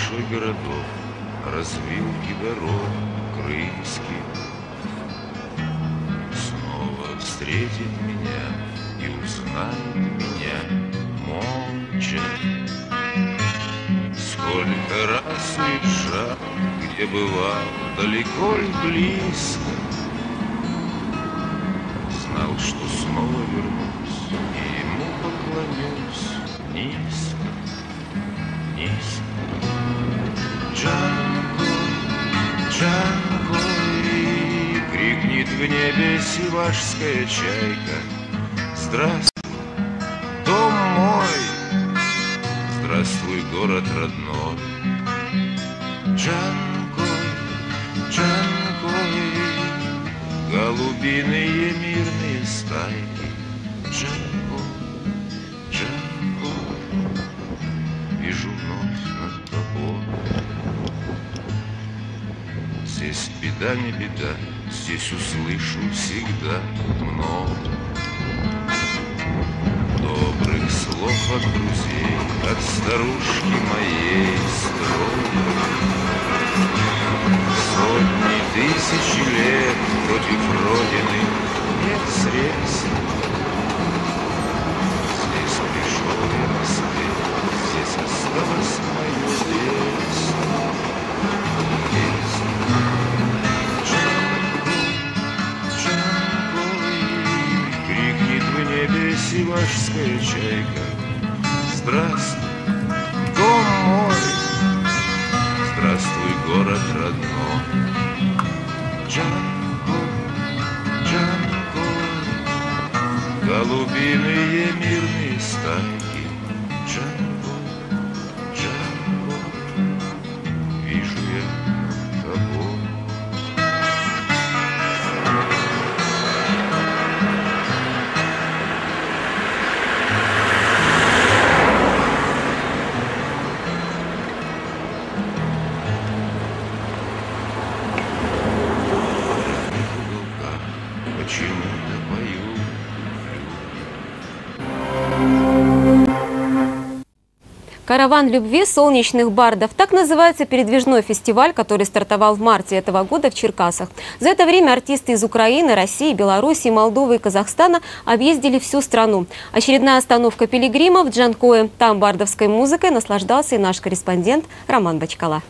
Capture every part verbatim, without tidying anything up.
большой городок, развилки дорог крымских. Снова встретит меня и узнает меня молча. Сколько раз уезжал, где бывал, далеко и близко, знал, что снова вернусь и ему поклонюсь низко, низко. Джанго, Джанго, и крикнет в небе сивашская чайка. Здравствуй, дом мой, здравствуй, город родной. Джанкой, Джанкой, голубиные мирные стайки. Джанкой, Джанкой, вижу вновь над тобой. Здесь беда не беда, здесь услышу всегда много добрых слов от друзей, от старушки моей строгой. Сотни тысяч лет против Родины нет средств. Здесь пришел я на свет, здесь осталось мое детство. Детство. Джанго, Джанго, крикнет в небе сивашская чайка. Здравствуй, дом мой, здравствуй, город родной. Джанго, Джанго, голубиные мирные стайки. Джанго, Джанго, вижу я тобой. «Караван любви солнечных бардов» – так называется передвижной фестиваль, который стартовал в марте этого года в Черкасах. За это время артисты из Украины, России, Белоруссии, Молдовы и Казахстана объездили всю страну. Очередная остановка пилигримов в Джанкое. Там бардовской музыкой наслаждался и наш корреспондент Роман Бочкала.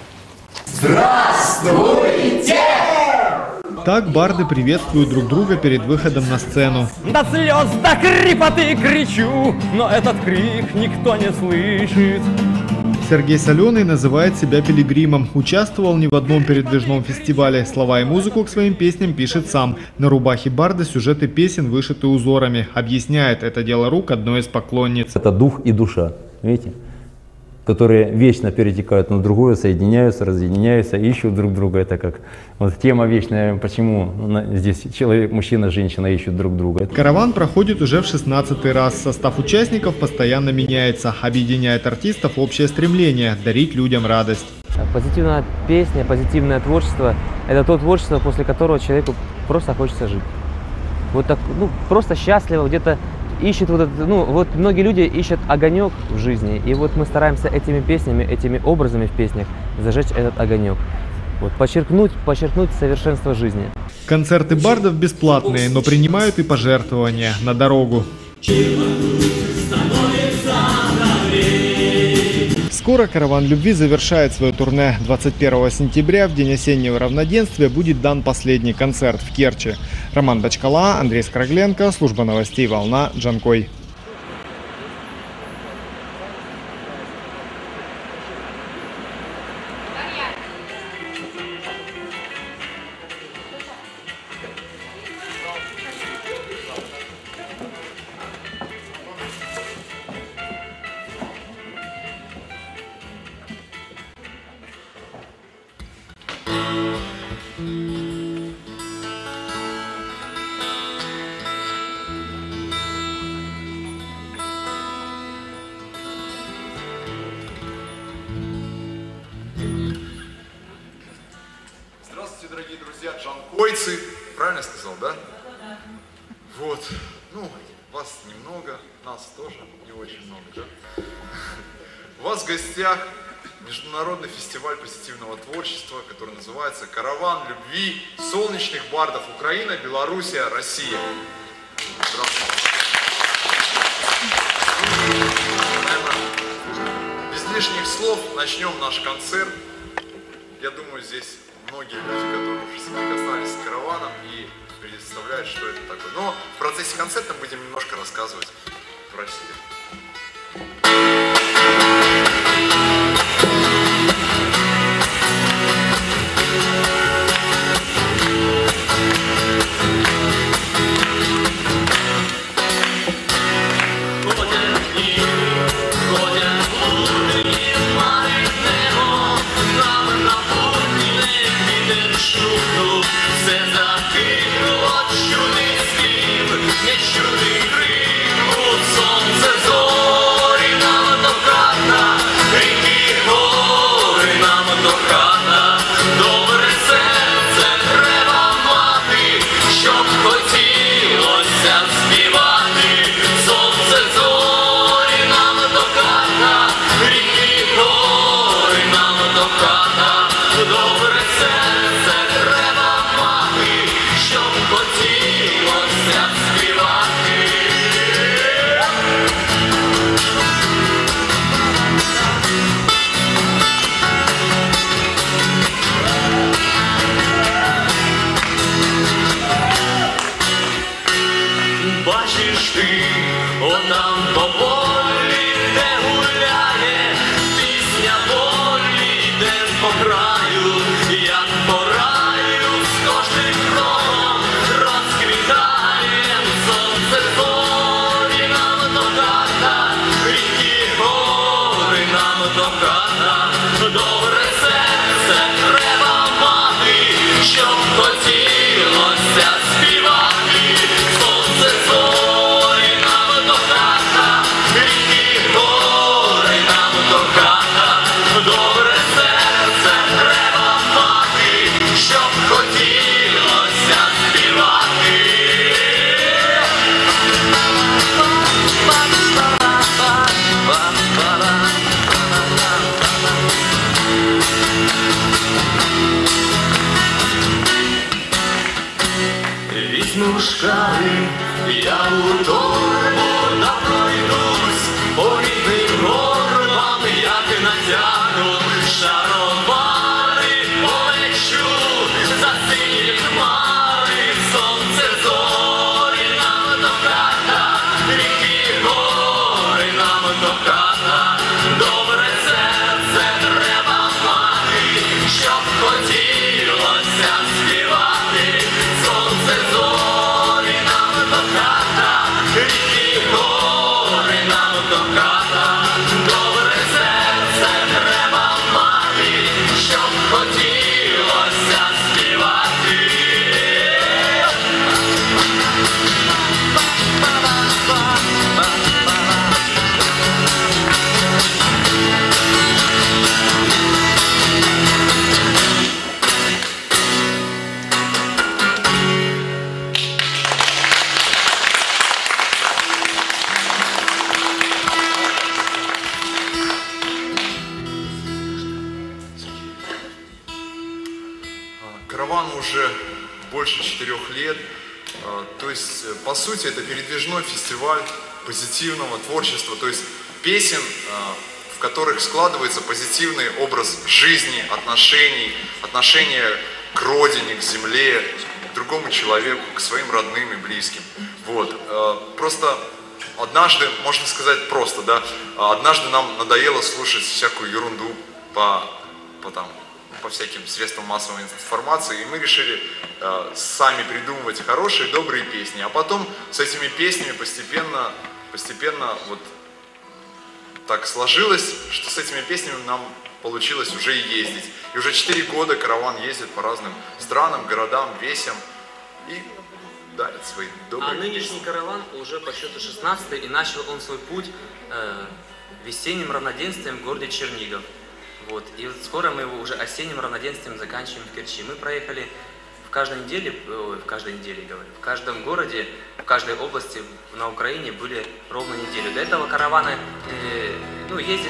Здравствуйте! Так барды приветствуют друг друга перед выходом на сцену. До слез, до хрипоты кричу, но этот крик никто не слышит. Сергей Соленый называет себя пилигримом. Участвовал не в одном передвижном фестивале. Слова и музыку к своим песням пишет сам. На рубахе барда сюжеты песен вышиты узорами. Объясняет, это дело рук одной из поклонниц. Это дух и душа, видите? Которые вечно перетекают на другое, соединяются, разъединяются, ищут друг друга. Это как вот тема вечная, почему здесь человек, мужчина, женщина ищут друг друга. Караван проходит уже в шестнадцатый раз. Состав участников постоянно меняется. Объединяет артистов общее стремление – дарить людям радость. Позитивная песня, позитивное творчество – это то творчество, после которого человеку просто хочется жить. Вот так, ну, просто счастливо, где-то ищет вот это, ну, вот многие люди ищут огонек в жизни, и вот мы стараемся этими песнями, этими образами в песнях зажечь этот огонек. Вот, подчеркнуть, подчеркнуть совершенство жизни. Концерты бардов бесплатные, но принимают и пожертвования на дорогу. Скоро «Караван любви» завершает свое турне. двадцать первого сентября, в день осеннего равноденствия, будет дан последний концерт в Керчи. Роман Бочкала, Андрей Скорогленко, служба новостей «Волна», Джанкой. Здравствуйте, дорогие друзья, джанкойцы. Правильно сказал, да? Вот. Ну, вас немного, нас тоже не очень много, да? У вас в гостях международный фестиваль позитивного творчества, который называется «Караван любви солнечных бардов. Украина, Белоруссия, Россия». Здравствуйте. Наверное, без лишних слов начнем наш концерт. Я думаю, здесь многие люди, которые уже соприкасались с караваном и представляют, что это такое. Но в процессе концерта будем немножко рассказывать про себя. Я у торбу да пройдусь, по рідним горбам, як натягну шаровари, полечу за сині хмари, сонце зорі нам до хата, ріки гори нам до хата, добре серце треба мати, щоб хотілося співати, сонце зорі нам до хата, ріки гори нам до хата, добре серце треба мати, щоб хотілося співати. Каравану уже больше четырех лет. А, То есть, э, по сути, это передвижной фестиваль позитивного творчества, то есть песен, а, в которых складывается позитивный образ жизни, отношений, отношения к родине, к земле, к другому человеку, к своим родным и близким. Вот. а, Просто однажды, можно сказать просто, да, а, однажды нам надоело слушать всякую ерунду по, по там, по всяким средствам массовой информации, и мы решили э, сами придумывать хорошие, добрые песни, а потом с этими песнями постепенно, постепенно вот так сложилось, что с этими песнями нам получилось уже и ездить. И уже четыре года караван ездит по разным странам, городам, весям и дарит свои добрые А нынешний песни. караван уже по счету шестнадцатый, и начал он свой путь э, весенним равноденствием в городе Чернигов. Вот. И вот скоро мы его уже осенним равноденствием заканчиваем в Керчи. Мы проехали в каждой неделе, ой, в каждой неделе, говорю, в каждом городе, в каждой области на Украине были ровно неделю. До этого караваны э, ну, ездили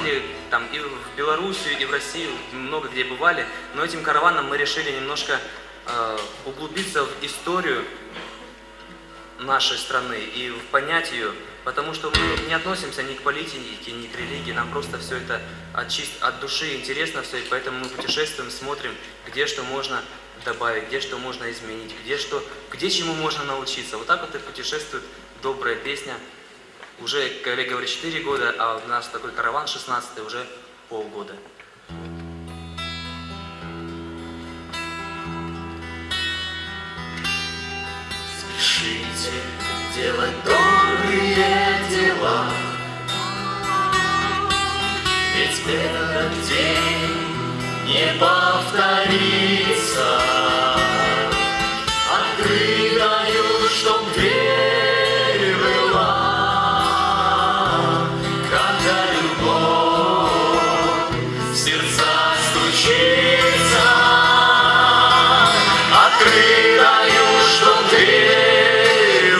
там и в Белоруссию, и в Россию, много где бывали, но этим караваном мы решили немножко э, углубиться в историю нашей страны и понять ее, потому что мы не относимся ни к политике, ни к религии, нам просто все это от, чист, от души интересно все, и поэтому мы путешествуем, смотрим, где что можно добавить, где что можно изменить, где, что, где чему можно научиться. Вот так вот и путешествует добрая песня. Уже, коллега говорит, четыре года, а у нас такой караван шестнадцатый, уже полгода. Спешите делать добрые дела, ведь этот день не повторится. Открыть даю, чтоб дверь была, когда любовь в сердца стучится. Открыть даю, чтоб дверь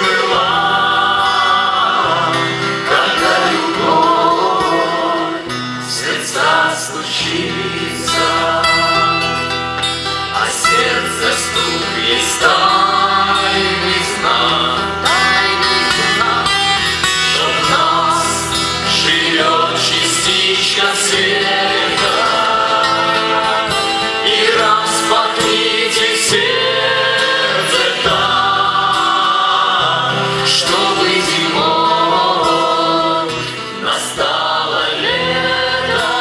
была, когда любовь в сердца стучится. А сердце стук есть тайный знак, тайный знак, что в нас живет частичка света. И распахните сердце так, чтобы зимой настало лето.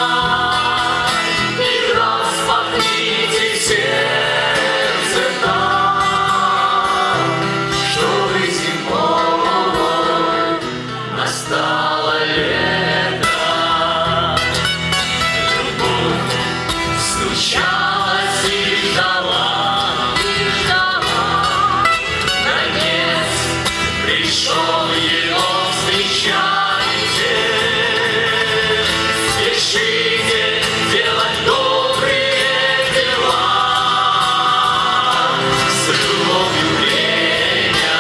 И распахните сердце так, чтобы зимой настало лето. Любовь стучалась и ждала, и ждала. Наконец пришел ее встречайте. Спешите делать добрые дела, с любовью время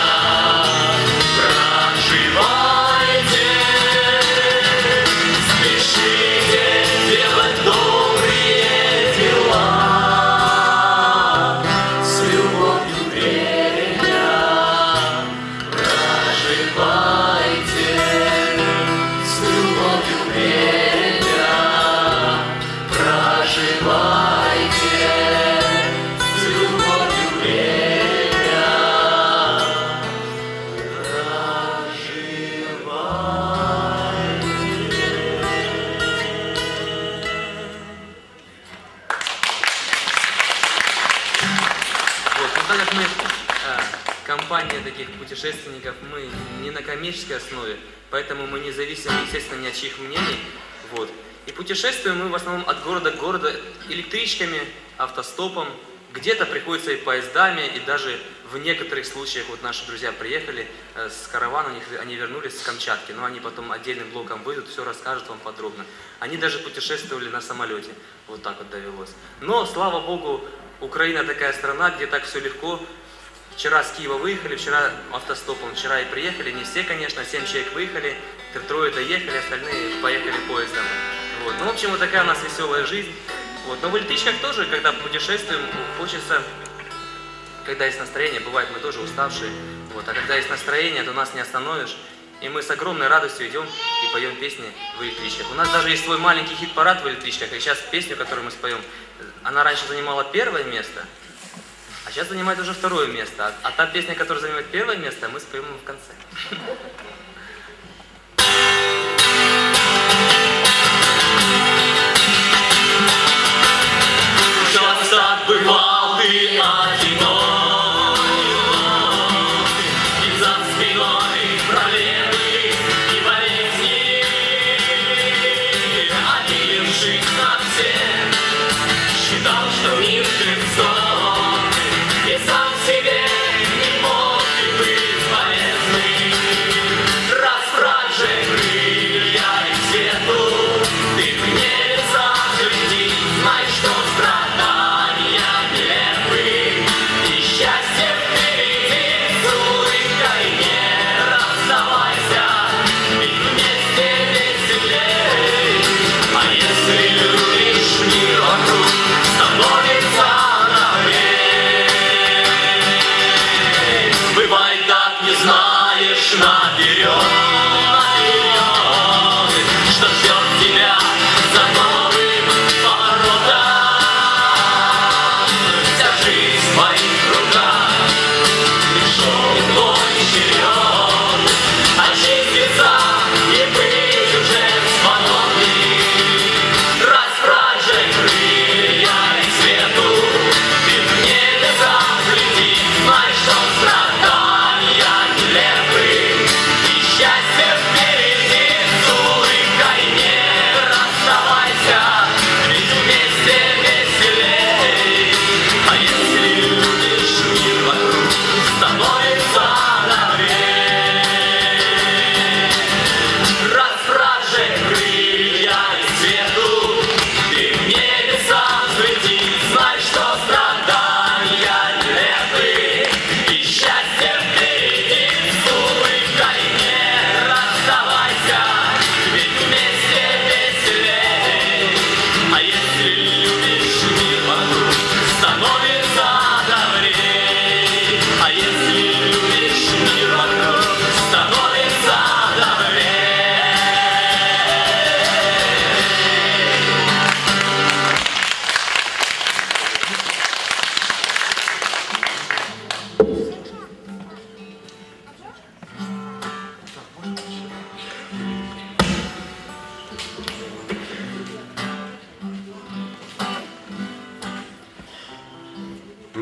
проживайте. Спешите делать добрые дела, с любовью время проживайте. С любовью время проживайте. С любовью время Вот, ну так как мы, э, компания таких путешественников, мы не на коммерческой основе, поэтому мы не зависим, естественно, ни от чьих мнений. Вот. И путешествуем мы в основном от города к городу электричками, автостопом, где-то приходится и поездами, и даже в некоторых случаях, вот наши друзья приехали э, с каравана, у них, они вернулись с Камчатки, но они потом отдельным блоком выйдут, все расскажут вам подробно. Они даже путешествовали на самолете, вот так вот довелось. Но, слава Богу, Украина такая страна, где так все легко. Вчера с Киева выехали, вчера автостопом, вчера и приехали, не все, конечно, семь человек выехали, трое доехали, остальные поехали поездом. Вот. Ну, в общем, вот такая у нас веселая жизнь. Вот. Но в электричках тоже, когда путешествуем, хочется, когда есть настроение, бывает мы тоже уставшие, вот. А когда есть настроение, то нас не остановишь. И мы с огромной радостью идем и поем песни в электричках. У нас даже есть свой маленький хит-парад в электричках, и сейчас песню, которую мы споем, она раньше занимала первое место, а сейчас занимает уже второе место. А, а та песня, которая занимает первое место, мы споем в конце. часто бывал ты одинок, и за спиной проблемы и болезни, обидевшись совсем, считал, что мир жесток, и сам себе не мог ты быть полезным.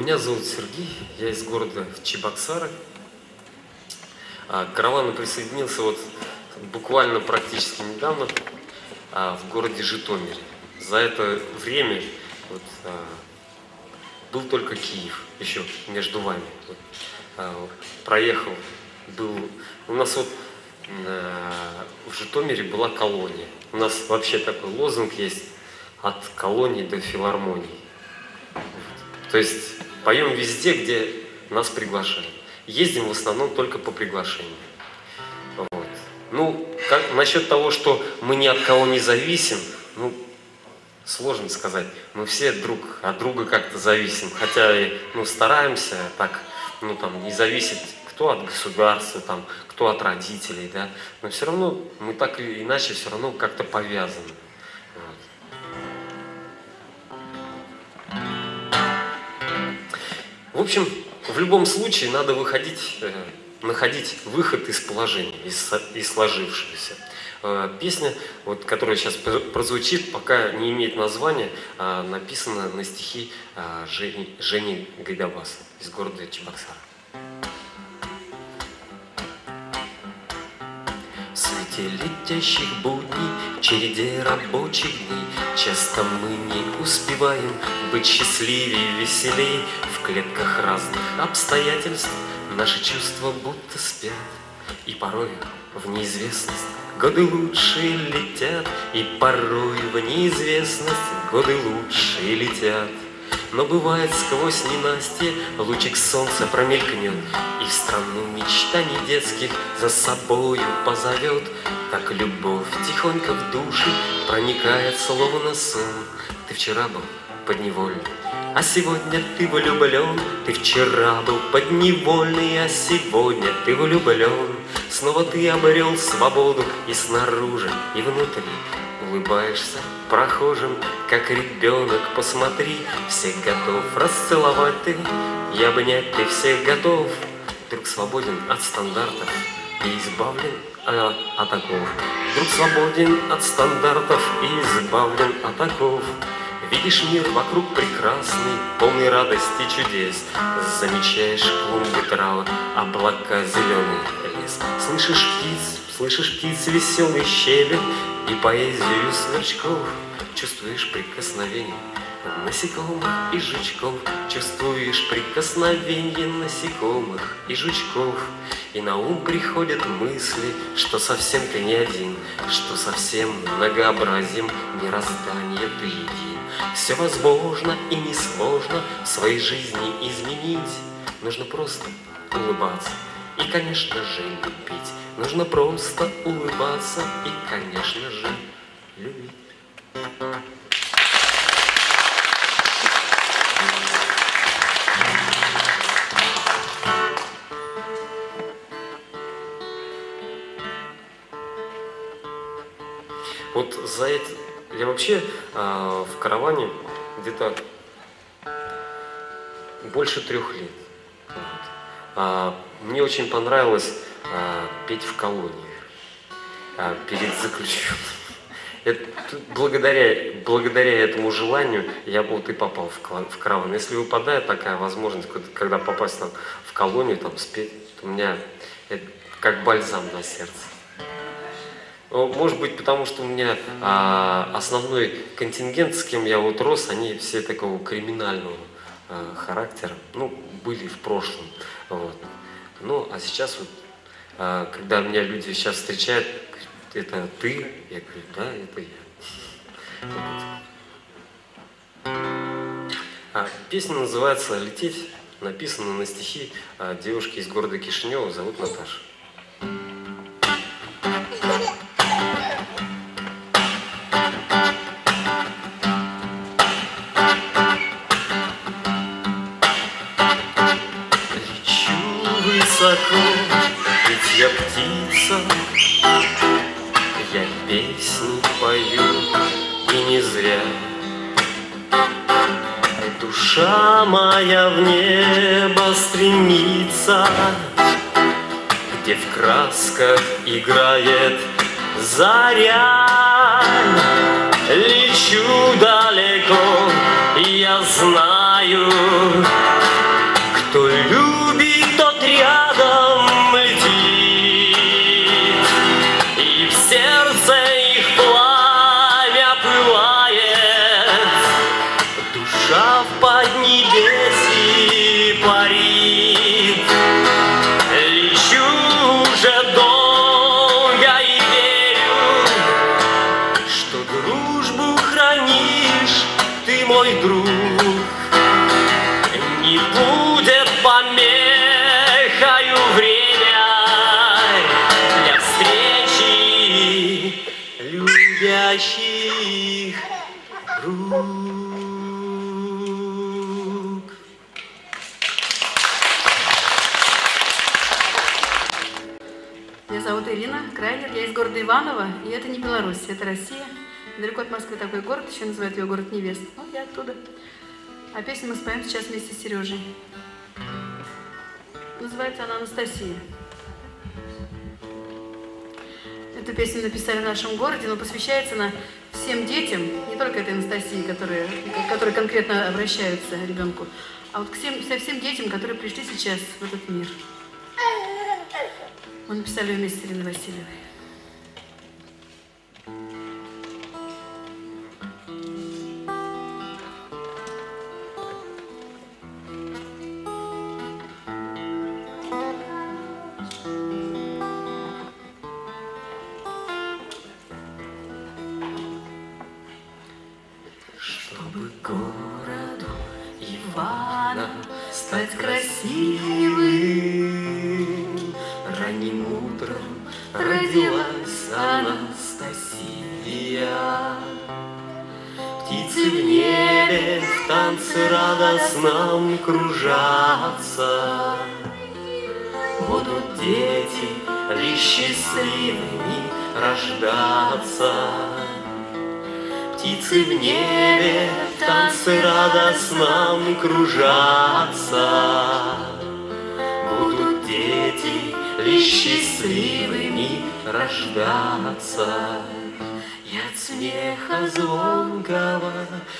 Меня зовут Сергей, я из города Чебоксары. К каравану присоединился вот буквально практически недавно в городе Житомире. За это время вот, был только Киев, еще между вами. Вот, проехал, был. У нас вот в Житомире была колония. У нас вообще такой лозунг есть: от колонии до филармонии. То есть поем везде, где нас приглашают. Ездим в основном только по приглашению. Вот. Ну, как, насчет того, что мы ни от кого не зависим, ну, сложно сказать. Мы все друг от друга как-то зависим. Хотя, ну, стараемся так, ну, там, не зависеть, кто от государства, там, кто от родителей, да. Но все равно мы так или иначе все равно как-то повязаны. В общем, в любом случае надо выходить, э, находить выход из положения, из, из сложившегося. Э, песня, вот, которая сейчас прозвучит, пока не имеет названия, э, написана на стихи э, Жени, Жени Гайдабаса из города Чебоксары. В свете летящих будней, в череде рабочих дней, часто мы не успеваем быть счастливее, веселей. В клетках разных обстоятельств наши чувства будто спят, и порой в неизвестность годы лучшие летят, и порой в неизвестность годы лучшие летят. Но бывает сквозь ненастье лучик солнца промелькнет, и в страну мечтаний детских за собою позовет. Так любовь тихонько в души проникает, словно сон. Ты вчера был подневольный, а сегодня ты влюблен. Ты вчера был подневольный, а сегодня ты влюблен. Снова ты обрел свободу и снаружи, и внутри. Улыбаешься прохожим, как ребенок, посмотри. Всех готов расцеловать ты и обнять ты всех готов. Вдруг свободен от стандартов и избавлен от, от оков. Вдруг свободен от стандартов и избавлен от оков. Видишь мир вокруг прекрасный, полный радости чудес. Замечаешь клумбы трав, облака, зеленый лес. Слышишь птиц, слышишь птиц веселый щебет и поэзию сверчков. Чувствуешь прикосновение насекомых и жучков. Чувствуешь прикосновение насекомых и жучков. И на ум приходят мысли, что совсем ты не один, что совсем многообразием мироздания ты един. Все возможно и несложно в своей жизни изменить. Нужно просто улыбаться и, конечно же, любить. Нужно просто улыбаться и, конечно же, любить. Вот за это я вообще э, в караване где-то больше трех лет. Вот. А, мне очень понравилось а, петь в колониях а, перед заключенным. Это, благодаря, благодаря этому желанию я вот и попал в, в караван. Если выпадает такая возможность, когда попасть там, в колонию, там, спеть, то у меня это как бальзам на сердце. Может быть, потому что у меня а, основной контингент, с кем я вот рос, они все такого криминального а, характера, ну, были в прошлом. Вот. Ну, а сейчас вот, а, когда меня люди сейчас встречают, это ты? Я говорю, да, это я. Вот. А, песня называется «Лететь», написана на стихи а, девушки из города Кишинева, зовут Наташа. Ведь я птица, я песни пою, и не зря. Душа моя в небо стремится, где в красках играет заря. Лечу далеко, я знаю, Кто любит, тот рядом летит, и в сердце их пламя пылает. Душа в поднебесье парит. Лечу уже долго и верю, что дружбу хранишь ты, мой друг. Не будет помехою время для встречи любящих рук. Меня зовут Ирина Крайнер, я из города Иваново, и это не Беларусь, это Россия. Недалеко от Москвы такой город, еще называют его город невест. Вот я оттуда. А песню мы споем сейчас вместе с Сережей. Называется она «Анастасия». Эту песню написали в нашем городе, но посвящается она всем детям, не только этой Анастасии, которые, которые конкретно обращаются к ребенку, а вот к всем, всем детям, которые пришли сейчас в этот мир. Мы написали ее вместе с Ириной Васильевой. Чтобы городу Ивана стать красивым, ранним утром родилась Анастасия. Птицы в небе в танце радостном кружатся. Будут дети лишь счастливыми рождаться. Птицы в небе в танце радостном кружатся. Будут дети лишь счастливыми рождаться. И от смеха звонкого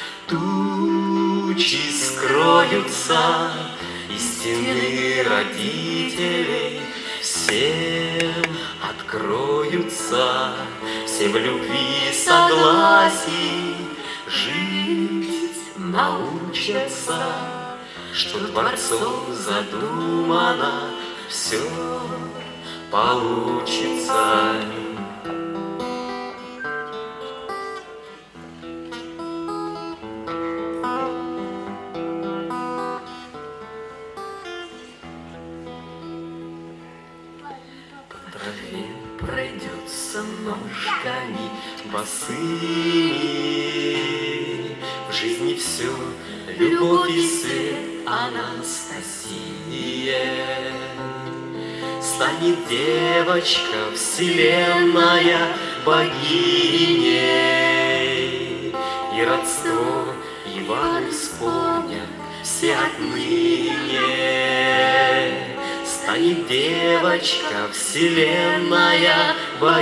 тучи скроются, и стены родителей всем откроются. Все в любви, согласии жить научатся, что Творцом задумано, все получится. Пройдется ножками босыми. В жизни все любовь и свет Анастасия. Станет девочка вселенная богиней, и родство Иваны вспомнят все отныне. Станет девочка вселенная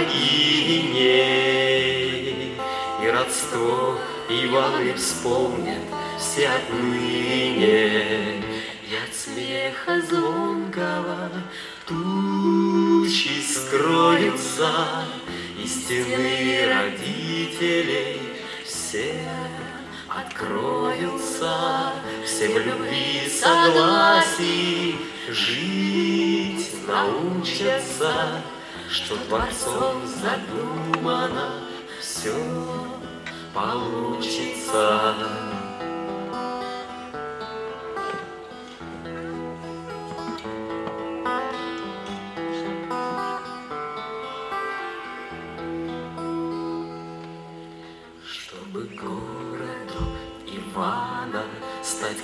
богиней, и родство Иваны вспомнят все отныне. И от смеха звонкого тучи скроются, и стены родителей все откроются. Все в любви, согласии жить научатся, что Творцом задумано, все получится. Чтобы городу Ивана стать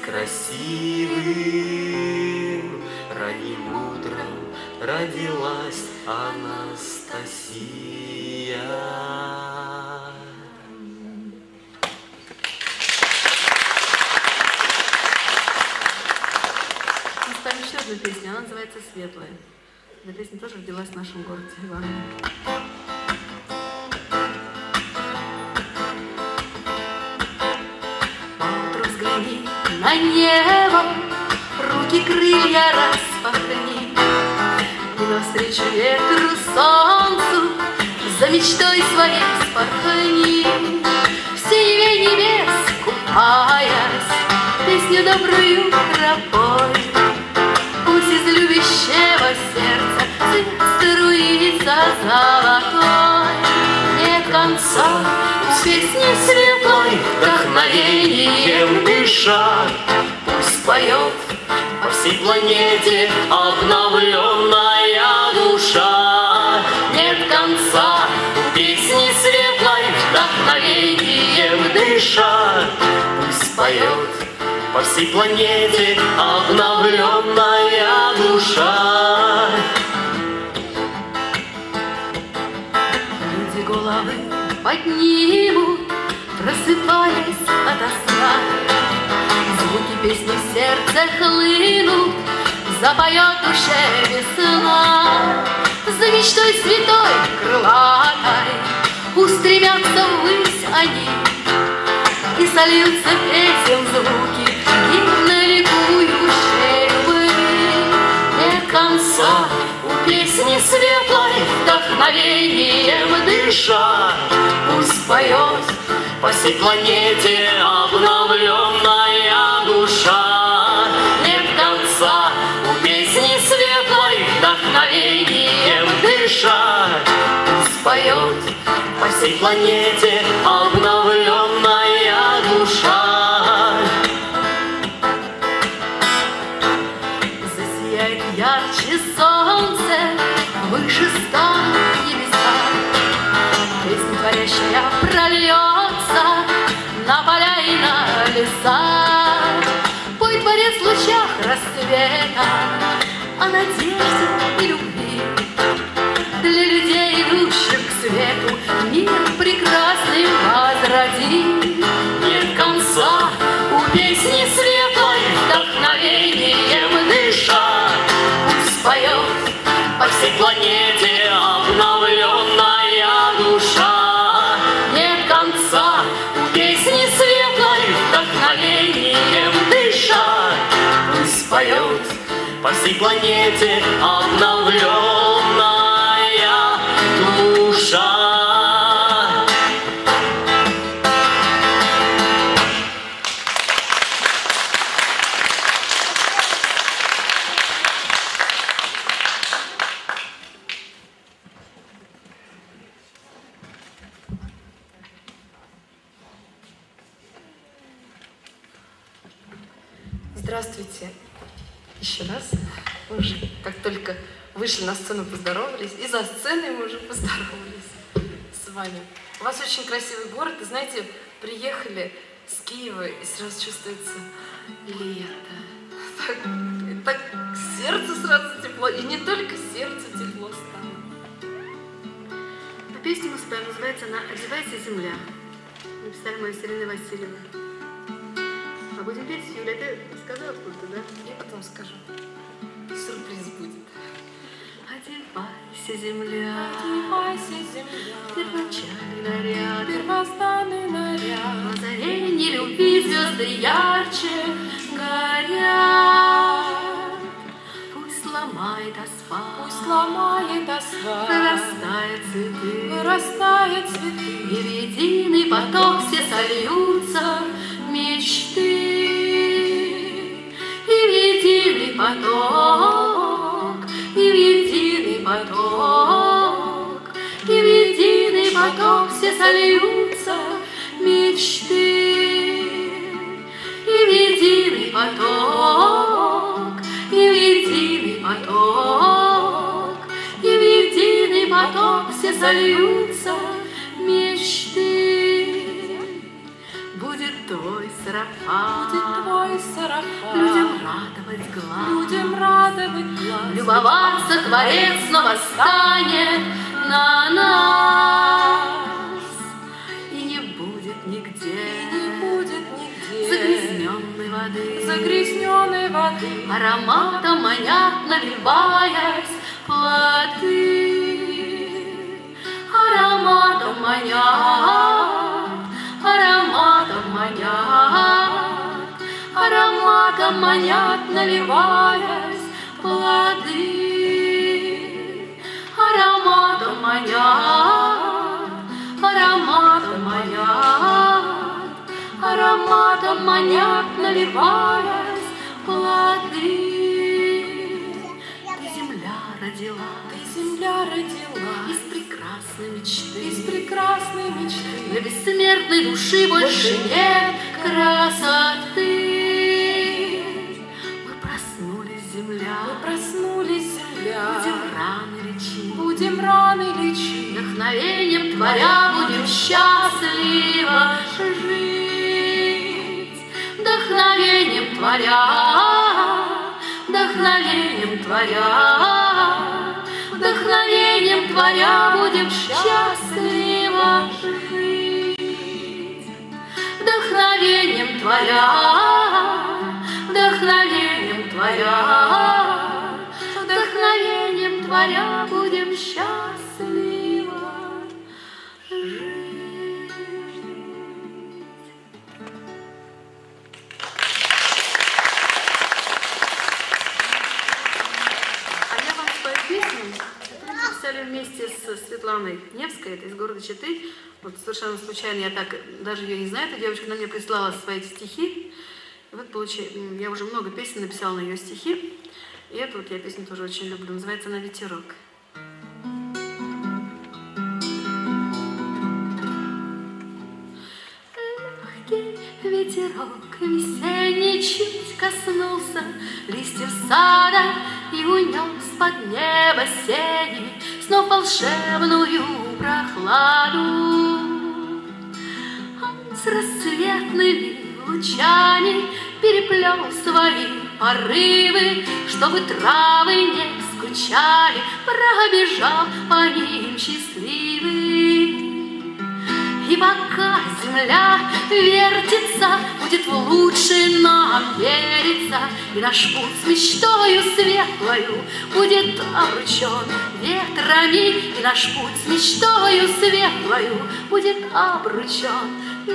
красивым, ранним утром родилась Анастасия. Мы споем еще одну песню, она называется «Светлая». Эта песня тоже родилась в нашем городе Иваново. На небо руки руки крылья распахни, и навстречу ветру, солнцу, за мечтой своей спорхни. В синеве небес купаясь, песню добрую пропой. Пусть из любящего сердца цвет струится золотой. Нет конца у песни светлой, вдохновением дыша. Пусть поет по всей планете обновленная душа. Нет конца у песни светлой, вдохновением дыша. Пусть поет по всей планете обновленная душа. Люди головы поднимут, просыпаясь ото сна. Звуки песни в сердце хлынут, запоет душе весна. За мечтой святой крылатой устремятся ввысь они, и сольются песен звуки гимна ликующей любви. Нет конца у песни светлой, вдохновением дыша. Пусть поет по всей планете обновленная душа. Нет конца у песни светлой, вдохновением дыша. Пусть поет по всей планете обновленная душа. Засияет ярче солнце, выше станут небеса. Песня творящая прольется на поля и на леса. Пой, творец, в лучах рассвета о надежде и любви. Для людей, идущих к свету, мир прекрасный возроди. Нет конца у песни светлой, вдохновением дыша. Пусть поет по всей планете обновленная душа. Нет конца у песни светлой, вдохновением дыша. Пусть поет по всей планете обновленная душа. Здравствуйте еще раз. Мы уже как только вышли на сцену, поздоровались, и за сценой мы уже поздоровались с вами. У вас очень красивый город, и знаете, приехали с Киева, и сразу чувствуется лето. Так, так сердце сразу тепло, и не только сердце тепло стало. Эту песню мы споем, называется она «Одевайся, земля». Написали мы с Ириной Васильевной. А будем петь, Юля, ты сказала откуда-то, да? Я потом скажу. Сюрприз будет. Одевайся, земля, Одевайся, земля, первоначальный наряд, первозданный наряд. в озарении любви звезды ярче горят. Пусть ломает асфальт, Пусть ломает асфальт, вырастает цветы, вырастает цветы, и в единый поток все сольются мечты. И в единый поток, и в единый поток, и в единый поток все сольются мечты. И в единый поток, и в единый поток, и в единый поток все сольются мечты. Будет твой сарафан, будет твой сарафан, людям радовать глаз, людям радовать глаз. любоваться Творец снова станет на нас. И не будет нигде, Не будет нигде загрязненной воды, загрязненной воды, ароматом манят, наливаясь плоды. Ароматом манят, ароматом манят, ароматом Ароматом манят, наливаясь плоды. Ароматом манят, ароматом манят, ароматом манят, наливаясь плоды. Ты земля родила, ты земля родила из прекрасной мечты, из прекрасной мечты. Для бессмертной души больше нет красоты. Мы проснулись, земля, мы проснулись, земля. Будем раны лечить, будем раны лечить. Вдохновением творя будем счастливо жить. Вдохновением творя, вдохновением творя, вдохновением творя будем счастливо жить. Вдохновением творя, вдохновением творя, вдохновением творя будем счастливо жить. А я вам свою песню, это мы написали вместе с Светланой Невской, это из города Читы. Вот совершенно случайно, я так даже ее не знаю, эта девочка, она мне прислала свои стихи. И вот получается, я уже много песен написала на ее стихи. И эту вот я песню тоже очень люблю, называется она «Ветерок». Легкий ветерок весенний чуть коснулся листьев сада и унес под небо сени снова волшебную прохладу. Он с рассветными лучами переплел свои порывы, чтобы травы не скучали, пробежал по ним счастливый. И пока земля вертится, будет лучше нам вериться, и наш путь с мечтою светлою будет обручен ветрами, и наш путь с мечтою светлою будет обручен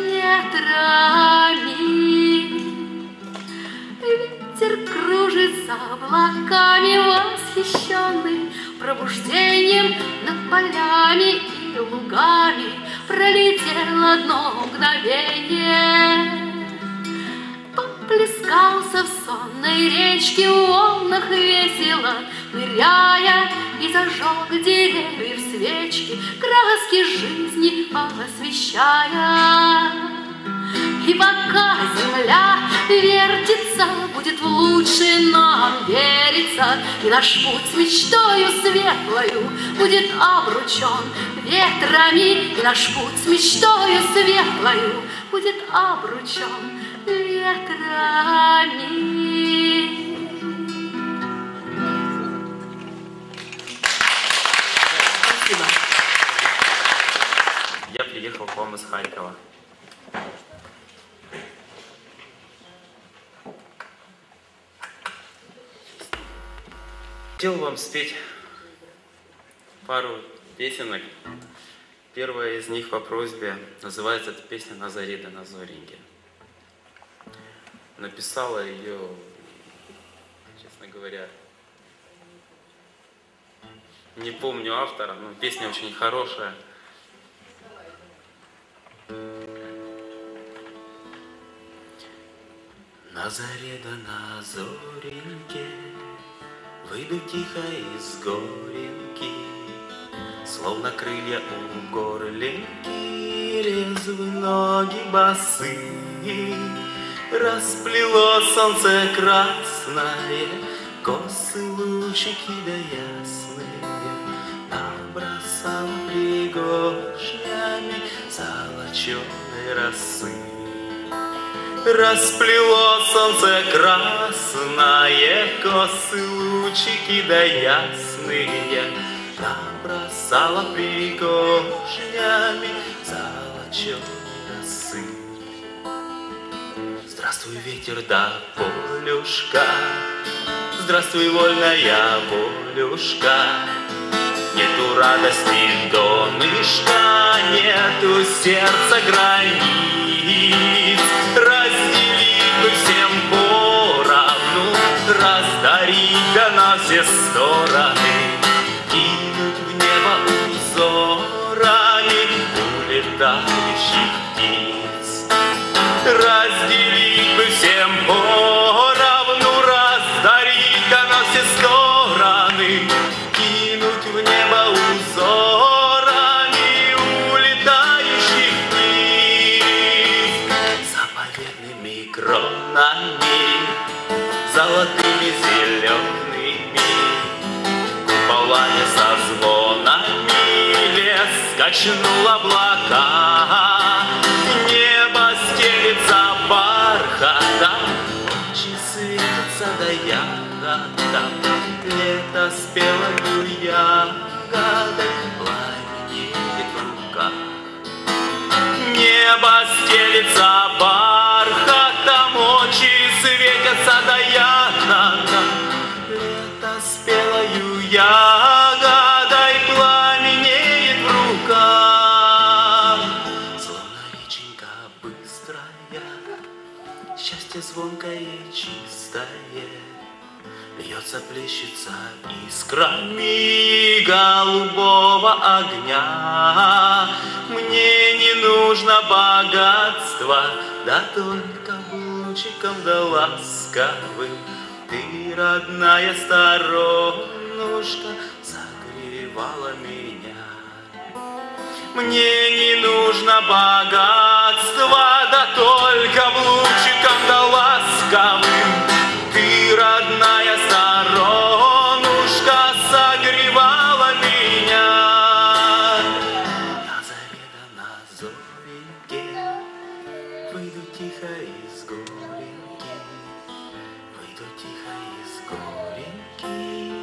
ветрами. Ветер кружится облаками восхищенный пробуждением над полями и лугами. Пролетело одно мгновение, поплескался в сонной речке, в волнах весело ныряя, и зажег деревьев свечки, краски жизни освещая. И пока земля вертится, будет лучше нам вериться, и наш путь с мечтою светлою будет обручен ветрами, и наш путь с мечтою светлою будет обручен ветрами. Спасибо. Я приехал к вам из Харькова. Хотел вам спеть пару песенок. Первая из них по просьбе, называется эта песня «На заре да на зореньке». Написала ее, честно говоря, не помню автора, но песня очень хорошая. На заре да на зореньке выйду тихо из горенки, словно крылья у горлинки, резвы ноги босые. Расплело солнце красное, косы лучики да ясные, набросало пригоршнями золоченой росы. Расплело солнце красное, косы лучики да ясные, набросало пригоршнями золоченой росы. Здравствуй, ветер да полюшка, здравствуй, вольная волюшка. Нету радости донышка, нету сердца границ. Разделить бы всем поровну да на все стороны, кинуть в небо узорами улетающих птиц. Разделить бы всем поровну, раздарить да на все стороны, кинуть в небо узорами улетающих птиц. Заповедными кронами, золотыми зелеными, куполами со звонами лес качнул облака. Небо стелится бархатом, ночи светятся да ягодам, лето спелою ягодой пламенеет в руках. Небо стелится бархатом, очи светятся да ягодам, лето спелою ягодой пламенеет в руках. Словно реченька быстрая, счастье звонкое и чистое, льется, плещется искрами голубого огня. Мне не нужно богатства, да только лучиком да ласковым. Ты, родная сторонушка, согревала меня. Мне не нужно богатства, да только лучиком да ласковым. Ты, родная сторонушка, согревала меня. На заре да на зореньке выйду тихо из гореньки, выйду тихо из гореньки,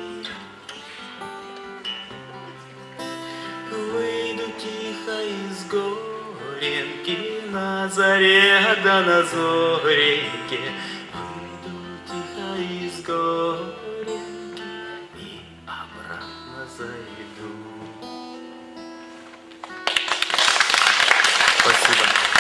выйду тихо из гореньки, на заре да на зореньке. Из гореньки и обратно зайду. Спасибо.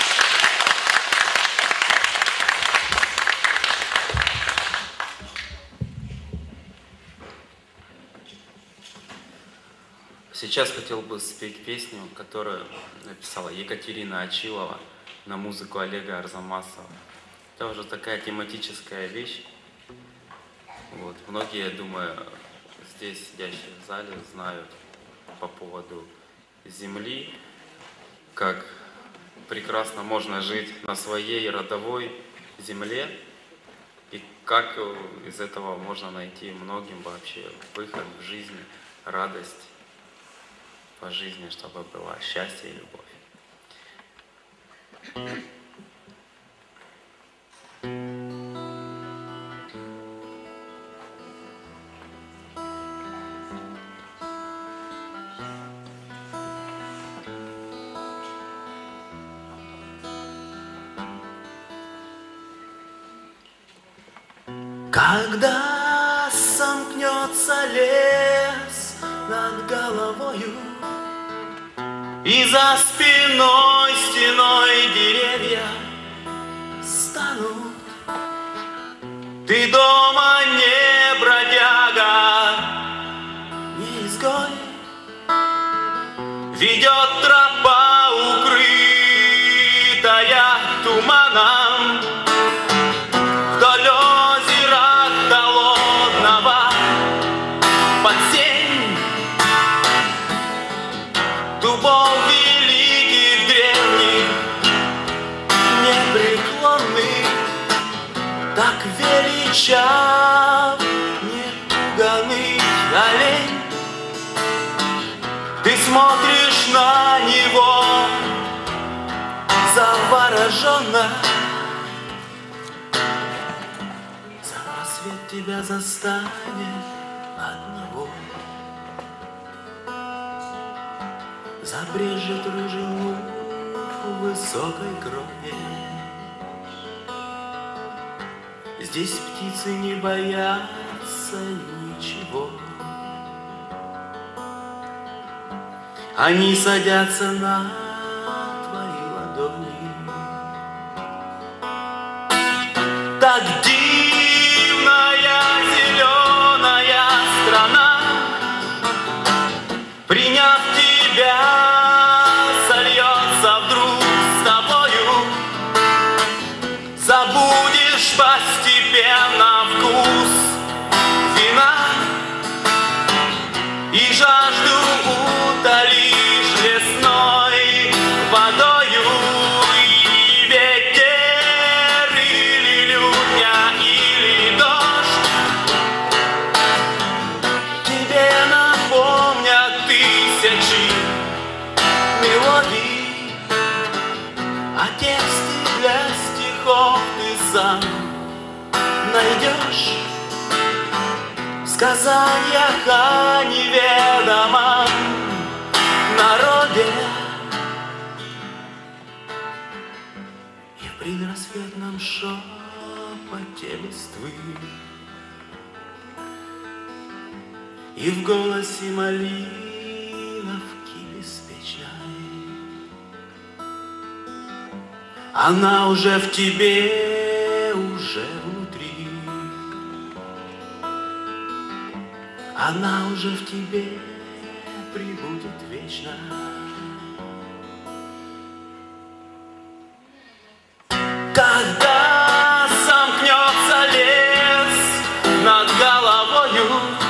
Сейчас хотел бы спеть песню, которую написала Екатерина Очилова на музыку Олега Арзамасова. Это уже такая тематическая вещь. Вот. Многие, я думаю, здесь сидящие в зале знают по поводу земли, как прекрасно можно жить на своей родовой земле, и как из этого можно найти многим вообще выход в жизни, радость по жизни, чтобы было счастье и любовь. Когда сомкнется лес над головою, и за спиной стеной деревья станут, ты дома не бродяга, не изгой, ведет тропа, укрытая туманом, вдоль озера холодного под сень дубов великих древних, непреклонных, так величав непуганный олень. Ты смотришь на него завороженно, сам рассвет тебя застанет одного, забрежет рыжий луг в высокой кроне. Здесь птицы не боятся ничего, они садятся на твои ладони. Так дивная зеленая приняв тебя, сольется вдруг с тобою. Забудешь постепенно вкус вина и жажду утолишь лесной водою. И ветер или лютня, или дождь тебе напомнят тысячи мелодий, а тексты для стихов ты сам найдешь в сказаниях о неведомом народе. И в предрассветном шепоте листвы, и в голосе малиновки беспечной, она уже в тебе, уже внутри. Она уже в тебе пребудет вечно. Когда сомкнется лес над головою,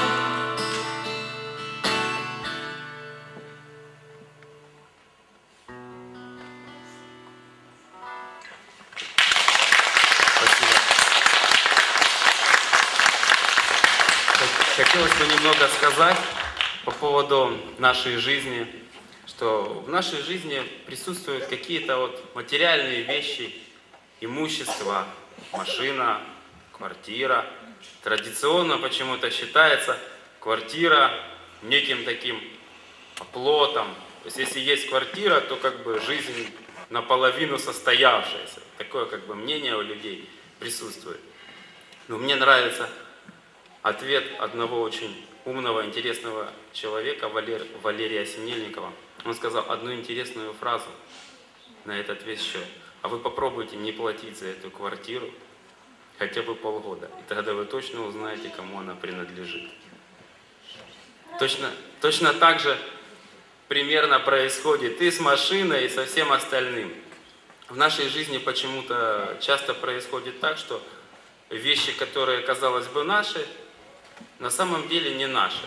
хотелось бы немного сказать по поводу нашей жизни, что в нашей жизни присутствуют какие-то вот материальные вещи, имущество, машина, квартира. Традиционно почему-то считается квартира неким таким оплотом. То есть если есть квартира, то как бы жизнь наполовину состоявшаяся. Такое как бы мнение у людей присутствует. Но мне нравится ответ одного очень умного, интересного человека, Валер, Валерия Синельникова. Он сказал одну интересную фразу на этот весь счет. А вы попробуйте не платить за эту квартиру хотя бы полгода. И тогда вы точно узнаете, кому она принадлежит. Точно, точно так же примерно происходит и с машиной, и со всем остальным. В нашей жизни почему-то часто происходит так, что вещи, которые, казалось бы, наши, на самом деле не наши.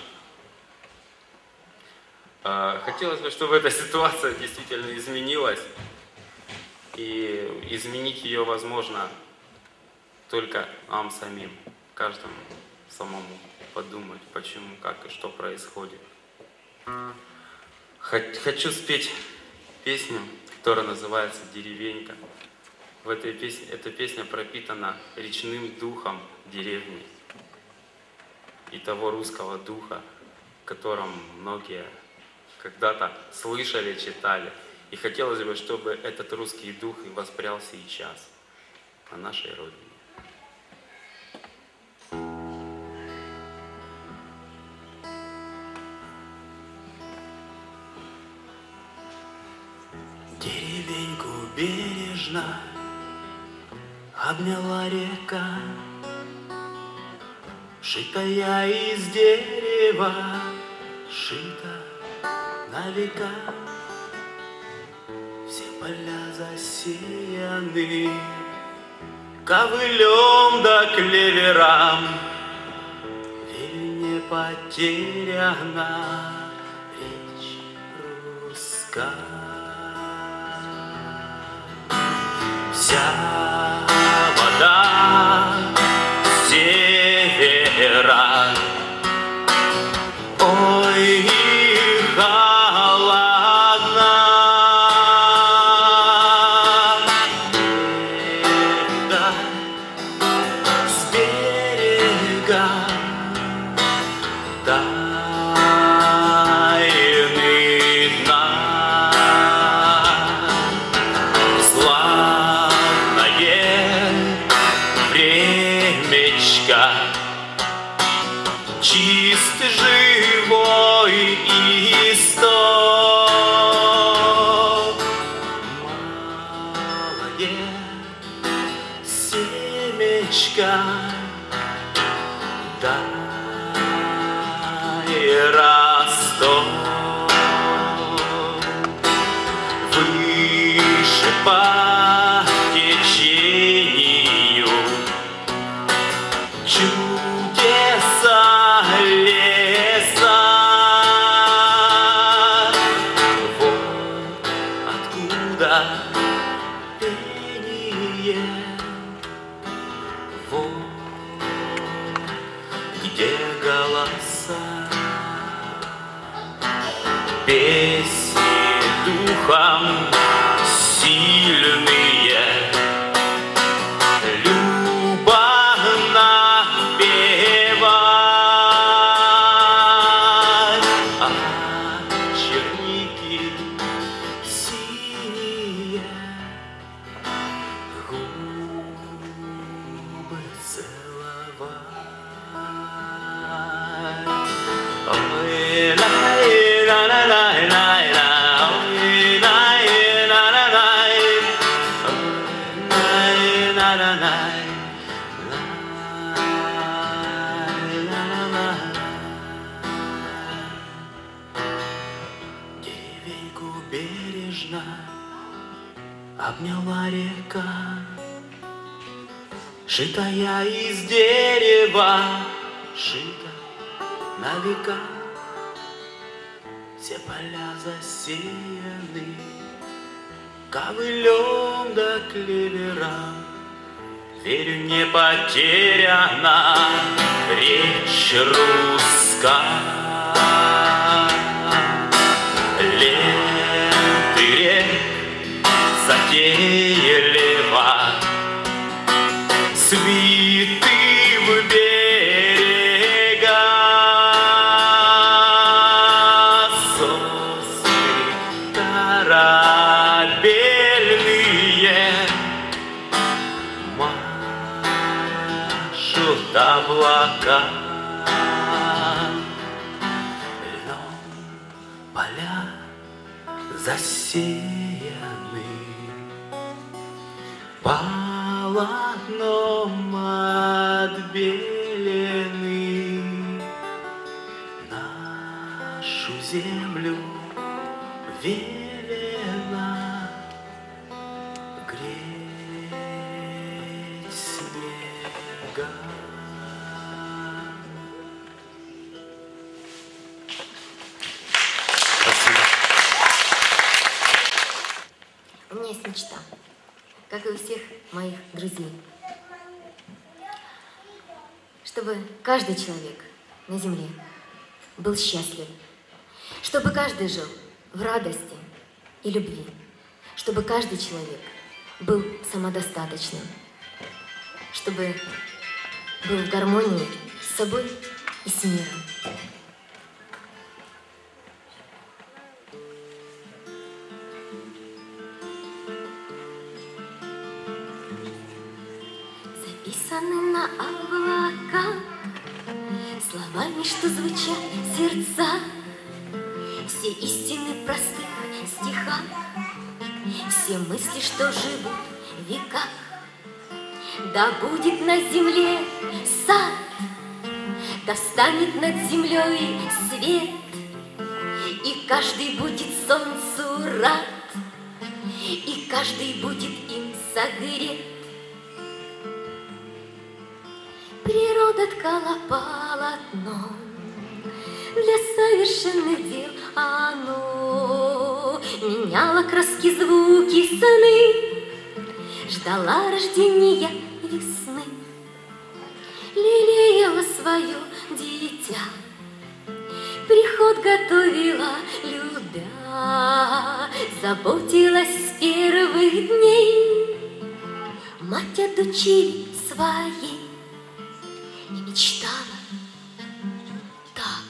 Хотелось бы, чтобы эта ситуация действительно изменилась. И изменить ее возможно только нам самим, каждому самому подумать, почему, как и что происходит. Хочу спеть песню, которая называется «Деревенька». В этой песне, эта песня пропитана речным духом деревни и того русского духа, о котором многие когда-то слышали, читали. И хотелось бы, чтобы этот русский дух и воспрял сейчас на нашей Родине. Деревеньку бережно обняла река, шитая из дерева, шита на века. Все поля засеяны ковылем да клеверам, верь, не потеряна речь русская. Вся вода с севера, ой, холодна. Берега, с берега тайны дна. Чист, живой исток, малое семечко дай по течению чудеса леса. Вот откуда пение, вот где голоса. Песни духом сильные, любовно певать, а черники синие губы целовать. Ой, лай, ла, ла, лай, лай, ла, ой, лай, ла, ла, лай, ой, лай, ла, ла, лай, лай, ла, ла, ла. Деревеньку бережно обняла река, шитая из дерева, шита на века. Все поля засеяны ковылем да клевером. Верю, не потеряна речь русская. Ленты рек затеялива, цветы в берега. Сосны корабельные машут облака. Льном поля засеяны полотном отбелены. Нашу землю велено греть снега. У меня есть мечта, как и у всех моих друзей, чтобы каждый человек на земле был счастлив, чтобы каждый жил в радости и любви, чтобы каждый человек был самодостаточным, чтобы был в гармонии с собой и с миром. Записаны на облаках словами, что звучат в сердцах, все истины в простых стихах, все мысли, что живут в веках. Да будет на земле сад, да встанет над землей свет, и каждый будет солнцу рад, и каждый будет им согрет. Природа ткала полотно для совершенных дел, оно меняло краски, звуки, сны, ждала рождения весны, лелеяла свое дитя, приход готовила, любя, заботилась с первых дней. Мать от дочери своей и мечтала так.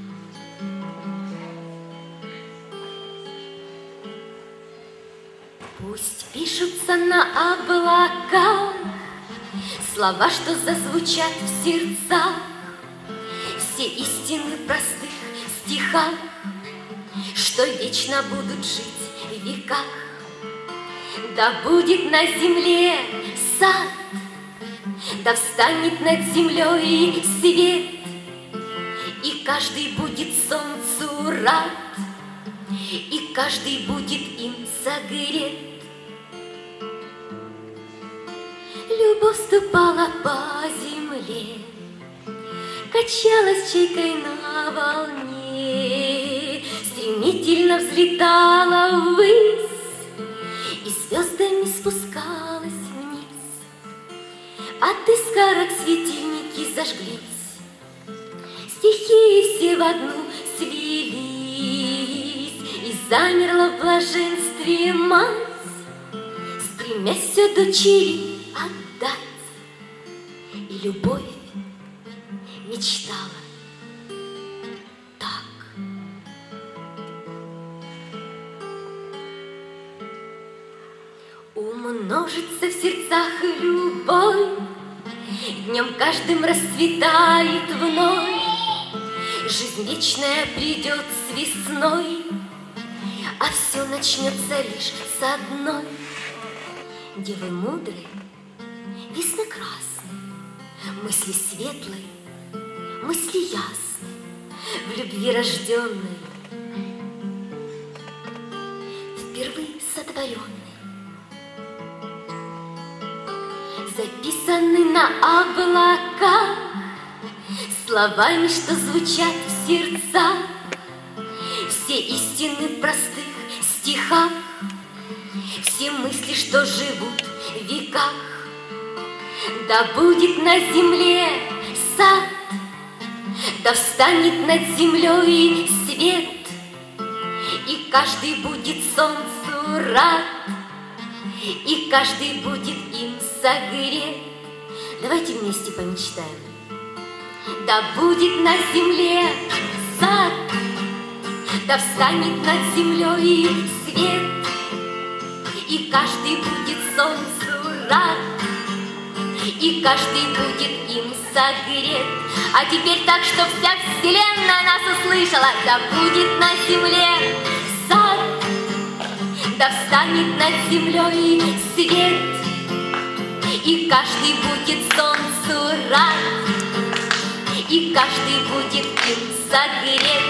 Пусть пишутся на облаках слова, что зазвучат в сердцах, все истины в простых стихах, что вечно будут жить в веках. Да будет на земле сад, да встанет над землей свет, и каждый будет солнцу рад, и каждый будет им согрет. Любовь ступала по земле, качалась чайкой на волне, стремительно взлетала ввысь и звездами спускалась вниз. От искорок светильники зажглись, стихии все в одну слились, и замерла в блаженстве мать, стремясь все дочери отдать. И любовь мечтала так. Умножится в сердцах любовь, днем каждым расцветает вновь. Жизнь вечная придет с весной, а все начнется лишь с одной. Девы мудрые, весны красные, мысли светлые, мысли ясные, в любви рожденные, впервые сотворенные, записаны на облаках словами, что звучат в сердцах, все истины в простых стихах, все мысли, что живут в веках. Да будет на земле сад, да встанет над землей свет, и каждый будет солнцу рад, и каждый будет им согрет. Давайте вместе помечтаем. Да будет на земле сад, да встанет над землей свет, и каждый будет солнцу рад, и каждый будет им согрет. А теперь так, что вся вселенная нас услышала. Да будет на земле сад, да встанет над землей свет, и каждый будет солнцу рад, и каждый будет им согрет.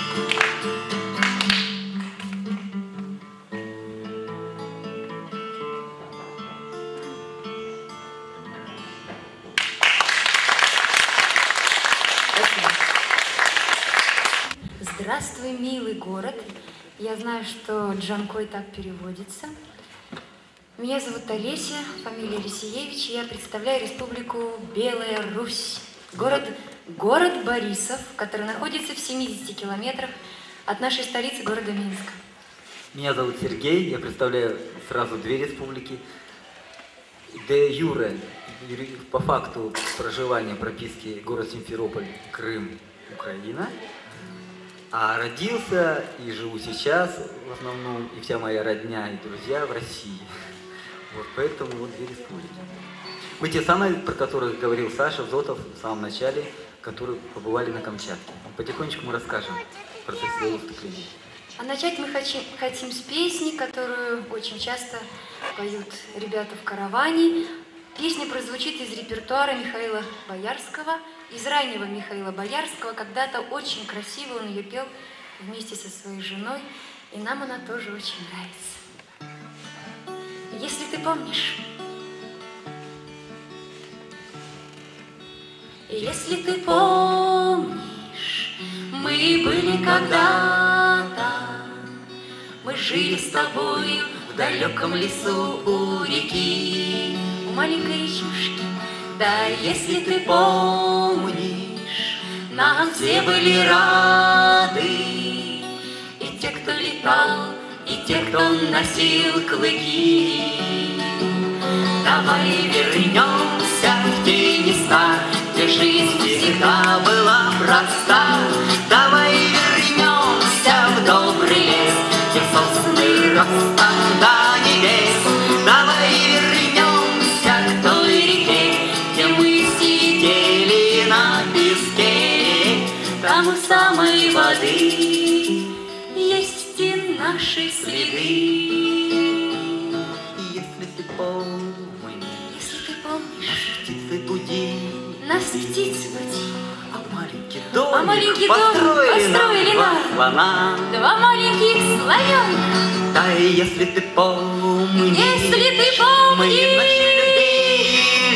Здравствуй, милый город. Я знаю, что Джанкой так переводится. Меня зовут Олеся, фамилия Лисиевич, и я представляю республику Белая Русь. Город, город Борисов, который находится в семидесяти километрах от нашей столицы, города Минска. Меня зовут Сергей, я представляю сразу две республики. Де юре, по факту проживания, прописки, город Симферополь, Крым, Украина. А родился и живу сейчас в основном, и вся моя родня и друзья в России. Вот поэтому вот две республики. Мы те самые, про которых говорил Саша Зотов в самом начале, которые побывали на Камчатке. Потихонечку мы расскажем про свои выступления. А начать мы хотим, хотим с песни, которую очень часто поют ребята в караване. Песня прозвучит из репертуара Михаила Боярского, из раннего Михаила Боярского. Когда-то очень красиво он ее пел вместе со своей женой, и нам она тоже очень нравится. Если ты помнишь. Если ты помнишь, мы были когда-то, мы жили с тобою в далеком лесу у реки, у маленькой речушки. Да, если ты помнишь, нам все были рады, и те, кто летал, и те, кто носил клыки. Давай вернемся в те места, где жизнь всегда была проста. Давай вернемся в добрый лес, где сосны ростом до небес. Давай вернемся к той реке, где мы сидели на песке. Там у самой воды есть и наши следы. Если ты помнишь, если ты помнишь, нас птицы буди, нас птицы буди, а маленький домик, а маленький построили, построили нам два слона, два маленьких слоненка. Да, и если ты помнишь, если ты помнишь, мы ночи любили,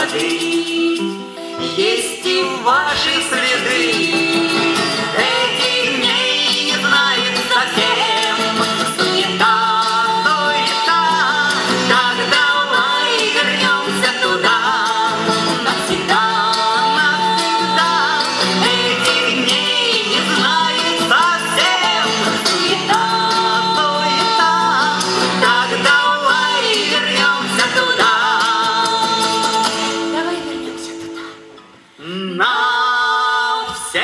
забыть. Есть и ваши следы. Этих дней не знает совсем. Суета, суета. Так давай вернемся туда. Навсегда, навсегда. Этих дней не знает совсем. Суета, суета. Так давай вернемся туда. Давай вернемся туда. Навсегда.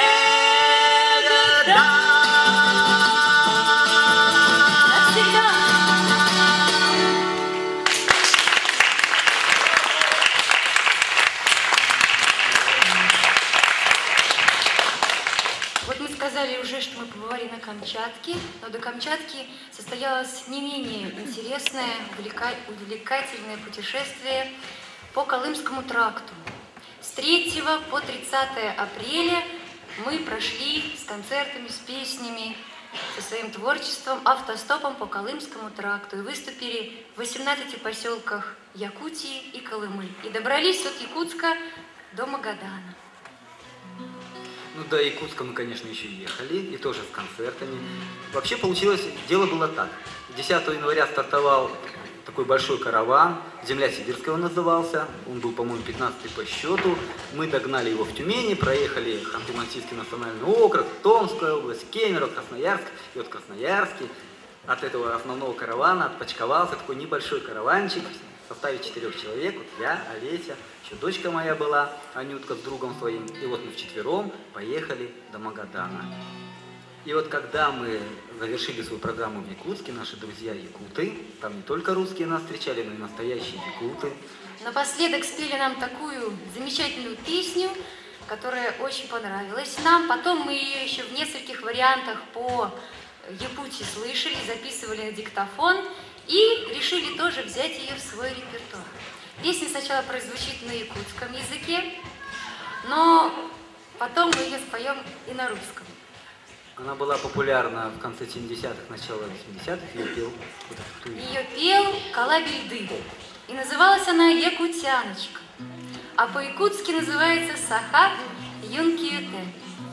Вот мы сказали уже, что мы побывали на Камчатке, но до Камчатки состоялось не менее интересное, увлека- увлекательное путешествие по Колымскому тракту. С третьего по тридцатое апреля мы прошли с концертами, с песнями, со своим творчеством, автостопом по Колымскому тракту и выступили в восемнадцати поселках Якутии и Колымы. И добрались от Якутска до Магадана. Ну, до Якутска мы, конечно, еще ехали, и тоже с концертами. Вообще получилось, дело было так. десятого января стартовал такой большой караван, «Земля сибирская» он назывался, он был, по-моему, пятнадцатый по счету. Мы догнали его в Тюмени, проехали Ханты-Мансийский национальный округ, Томская область, Кемерово, Красноярск. И вот в Красноярске от этого основного каравана отпочковался такой небольшой караванчик в составе четырех человек. Вот я, Олеся, еще дочка моя была, Анютка, с другом своим. И вот мы вчетвером поехали до Магадана. И вот когда мы завершили свою программу в Якутске, наши друзья якуты, там не только русские нас встречали, но и настоящие якуты. Напоследок спели нам такую замечательную песню, которая очень понравилась нам. Потом мы ее еще в нескольких вариантах по Якутии слышали, записывали на диктофон и решили тоже взять ее в свой репертуар. Песня сначала прозвучит на якутском языке, но потом мы ее споем и на русском. Она была популярна в конце семидесятых, начало восьмидесятых, ее пел. Ее пел Калабильды. И называлась она «Якутяночка». А по-якутски называется «Сахат Юнкиюте».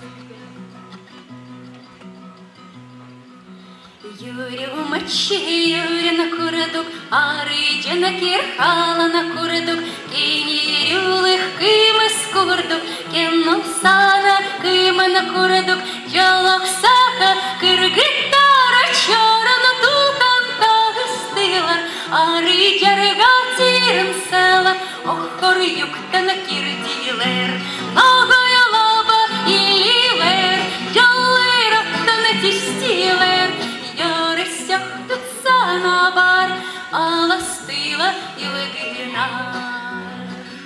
Юрі у мечі, Юрі на курдук, а ридя на кірхала на курдук, кіні юлих киме з курдук, кіном сана киме на курдук, дьолок саха, киргитара чорна туканта гостила, а ридя регатірен села, охор юкта на кірділер, ногою лаба і лілер, дьолера та на тістілер. Тут на бар, а ластила і легінар.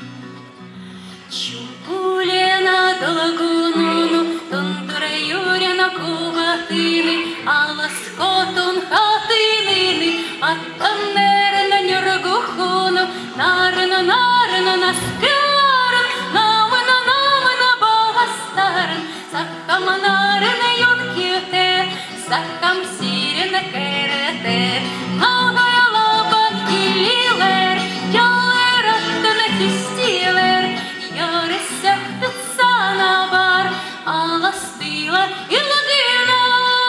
Чупуліна до лагуну, тонтура Юріна кубатини, а ласкотун хатинини, а танерна нюргухуну, нарна, нарна, наскарен, намина, намина, багастарен, сахама нарна юнкіте, сахам сірена керете, ногая лапа і лілер, дьолера та не тістілер, йорися хтуца на бар, а ластила і лагина.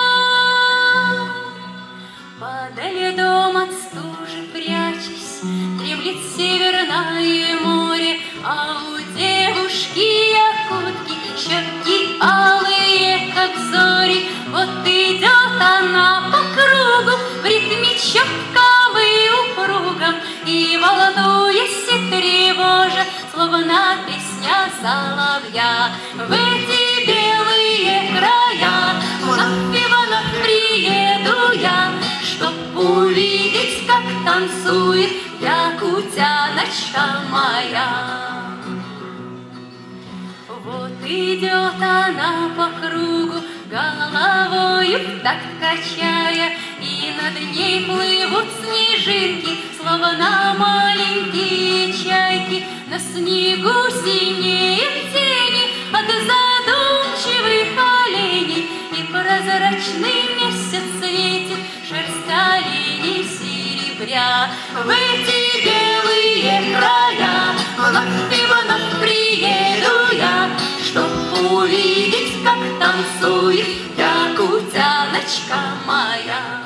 Подали дом от стужи прячась, дремлет северное море, а у девушки якутки щеки алые, как зори. Вот идет она по кругу в ритме четком и упругом, и волнуясь и тревожа, словно песня соловья. В эти белые края вновь и вновь приеду я, чтоб увидеть, как танцует якутяночка моя. Вот идет она по кругу, головою так качая, и над ней плывут снежинки, словно маленькие чайки. На снегу синеют тени от задумчивых оленей, и прозрачный месяц светит, шерсть оленей серебря. В эти белые края вновь и моя.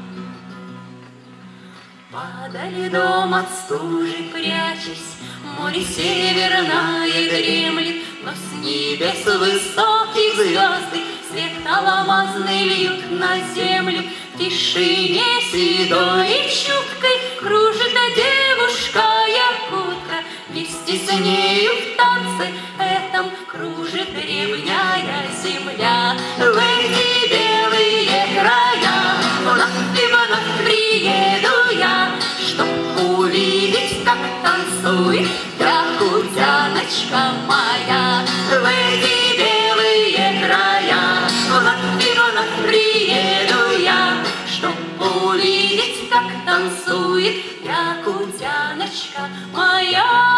Подо льдом от стужи прячась, море северное дремлет, но с небес высоких звезды свет алмазный льют на землю. В тишине седой и чуткой кружит девушка-якутка, вместе с нею в танце этом кружит древняя земля. В эти белые края вновь и вновь приеду я, чтоб увидеть, как танцует якутяночка моя. В эти белые края вновь и вновь приеду я, чтоб увидеть, как танцует якутяночка моя.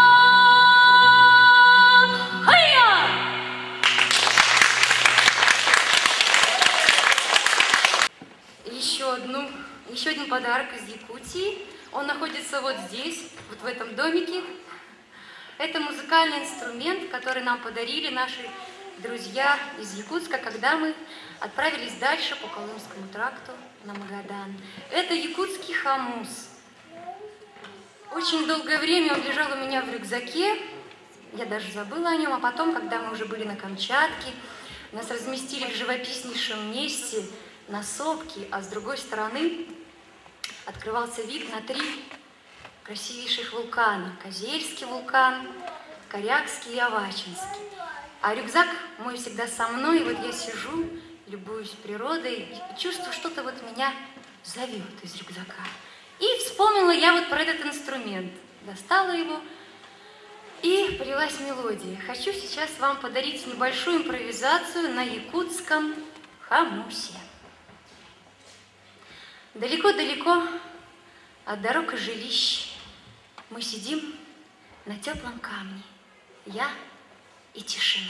Еще одну, еще один подарок из Якутии. Он находится вот здесь, вот в этом домике. Это музыкальный инструмент, который нам подарили наши друзья из Якутска, когда мы отправились дальше по Колымскому тракту на Магадан. Это якутский хамус. Очень долгое время он лежал у меня в рюкзаке. Я даже забыла о нем. А потом, когда мы уже были на Камчатке, нас разместили в живописнейшем месте на сопке, а с другой стороны открывался вид на три красивейших вулкана. Козельский вулкан, Корякский и Авачинский. А рюкзак мой всегда со мной, и вот я сижу, любуюсь природой, и чувствую, что-то вот меня зовет из рюкзака. И вспомнила я вот про этот инструмент. Достала его, и полилась мелодия. Хочу сейчас вам подарить небольшую импровизацию на якутском хамусе. Далеко-далеко от дорог и жилищ мы сидим на теплом камне, я и тишина.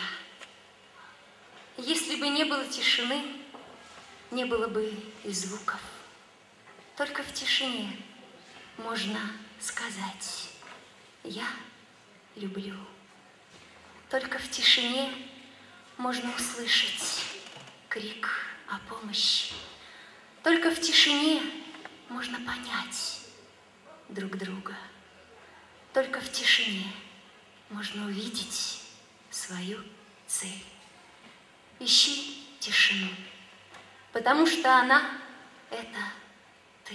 Если бы не было тишины, не было бы и звуков. Только в тишине можно сказать «я люблю». Только в тишине можно услышать крик о помощи. Только в тишине можно понять друг друга. Только в тишине можно увидеть свою цель. Ищи тишину, потому что она — это ты.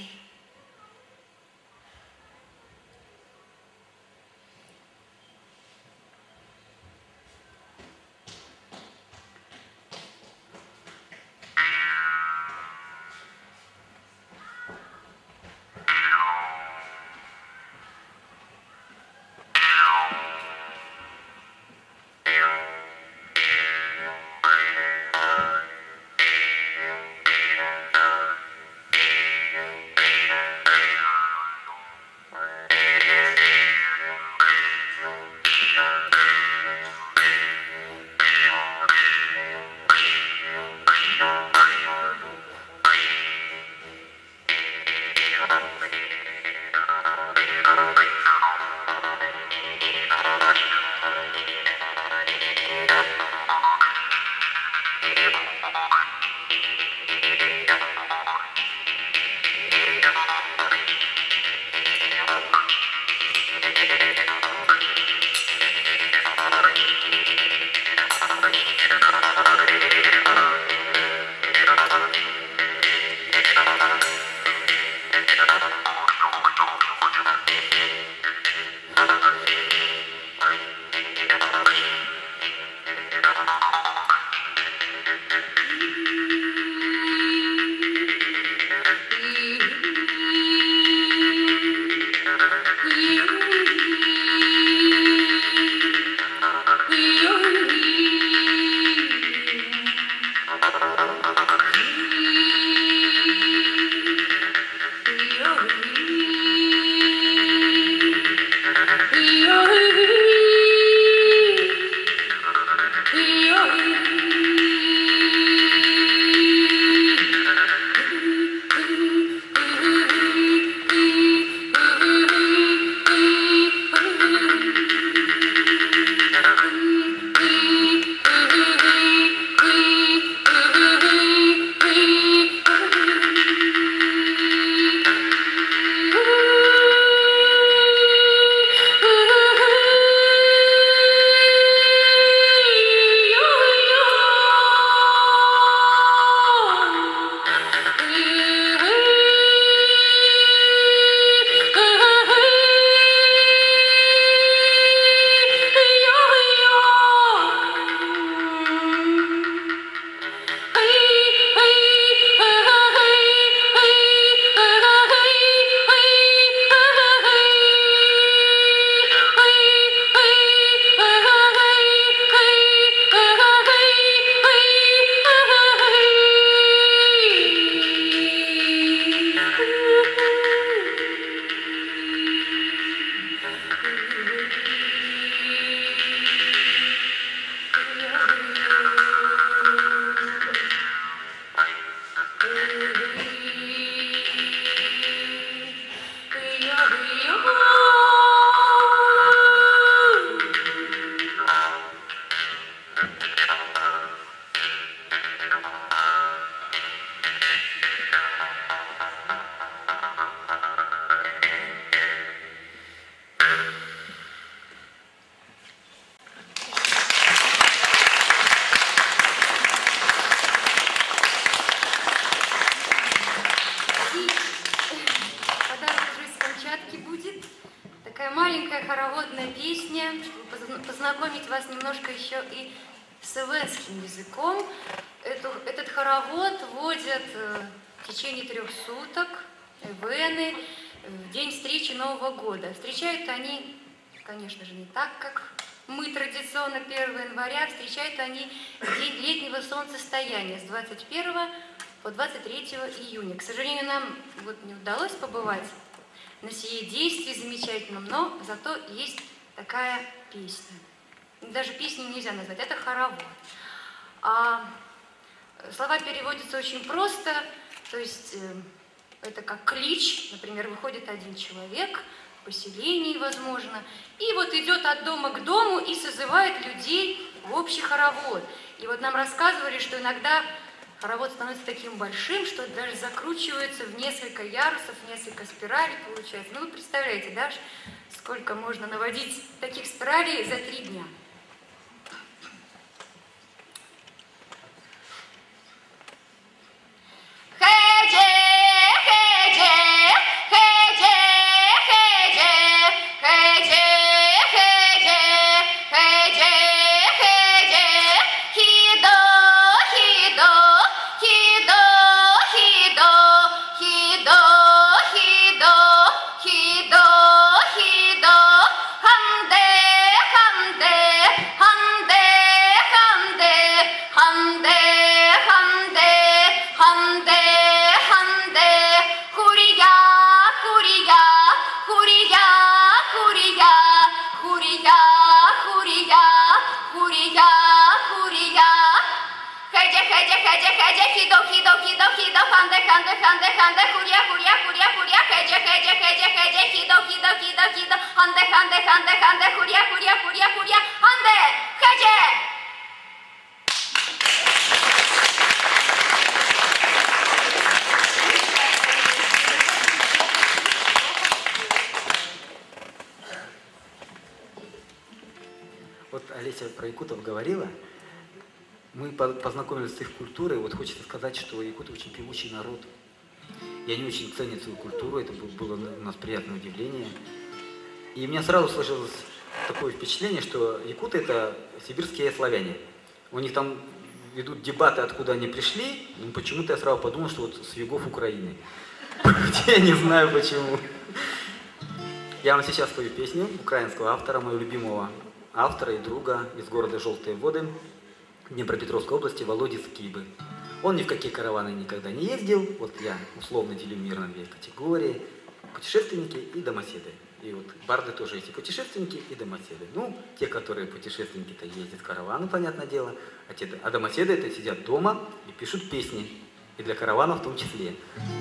Thank you. такая маленькая хороводная песня, чтобы познакомить вас немножко еще и с эвенским языком. Эту, этот хоровод водят в течение трех суток эвены в день встречи Нового года. Встречают они, конечно же, не так, как мы традиционно первого января, встречают они день летнего солнцестояния с двадцать первого по двадцать третьего июня. К сожалению, нам вот не удалось побывать на сие действие замечательном, но зато есть такая песня. Даже песней нельзя назвать, это хоровод. А слова переводятся очень просто, то есть э, это как клич, например, выходит один человек, в поселении, возможно, и вот идет от дома к дому и созывает людей в общий хоровод. И вот нам рассказывали, что иногда хоровод становится таким большим, что даже закручивается в несколько ярусов, несколько спиралей получается. Ну, вы представляете, да, сколько можно наводить таких спиралей за три дня. Вот Олеся про якутов говорила. Мы познакомились с их культурой. Вот хочется сказать, что якуты очень певучий народ. И они очень ценят свою культуру. Это было у нас приятное удивление. И у меня сразу сложилось такое впечатление, что якуты — это сибирские славяне. У них там ведут дебаты, откуда они пришли. И почему-то я сразу подумал, что вот с югов Украины. Я не знаю почему. Я вам сейчас спою песню украинского автора, моего любимого автора и друга из города Желтые Воды, Днепропетровской области, Володи Скибы. Он ни в какие караваны никогда не ездил. Вот я условно делю мир на две категории: путешественники и домоседы. И вот барды тоже есть и путешественники, и домоседы. Ну, те, которые путешественники-то ездят в караваны, понятное дело, а, те, а домоседы это сидят дома и пишут песни. И для караванов в том числе.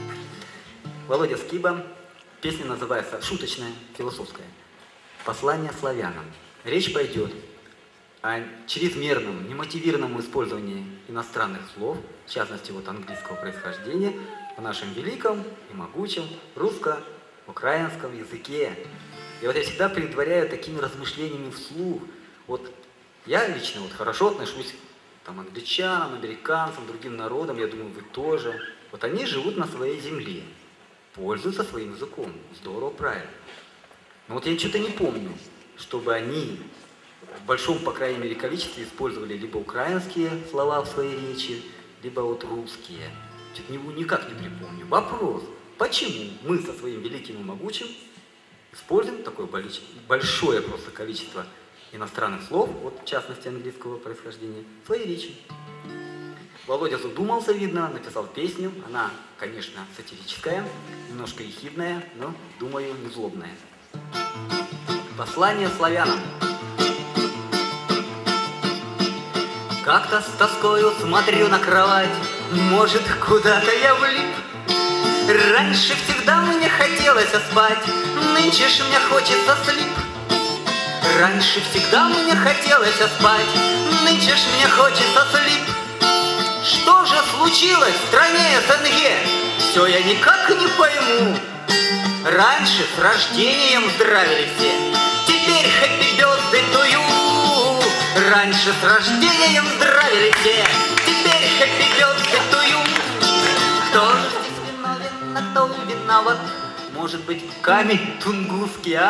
Володя Скиба. Песня называется шуточная, философская. «Послание славянам». Речь пойдет о чрезмерном, немотивированном использовании иностранных слов, в частности, вот английского происхождения, в нашем великом и могучем русско-украинском языке. И вот я всегда предваряю такими размышлениями вслух. Вот я лично вот хорошо отношусь к там, англичанам, американцам, другим народам, я думаю, вы тоже. Вот они живут на своей земле, пользуются своим языком. Здорово, правильно. Но вот я что-то не помню, чтобы они в большом, по крайней мере, количестве использовали либо украинские слова в своей речи, либо вот русские. Что-то никак не припомню. Вопрос: почему мы со своим великим и могучим используем такое большое просто количество иностранных слов, вот в частности английского происхождения, в своей речи? Володя задумался, видно, написал песню. Она, конечно, сатирическая, немножко ехидная, но, думаю, не злобная. Послание славянам. Как-то с тоскою смотрю на кровать, может, куда-то я влип. Раньше всегда мне хотелось спать, нынче ж мне хочется слип. Раньше всегда мне хотелось спать, нынче ж мне хочется слип. Что же случилось в стране СНГ? Все я никак не пойму. Раньше с рождением здравили все, теперь happy birthday to you. Раньше с рождением здравили все, теперь happy birthday to you. Кто же здесь виновен, а кто виноват? Может быть, камень тунгусский, а?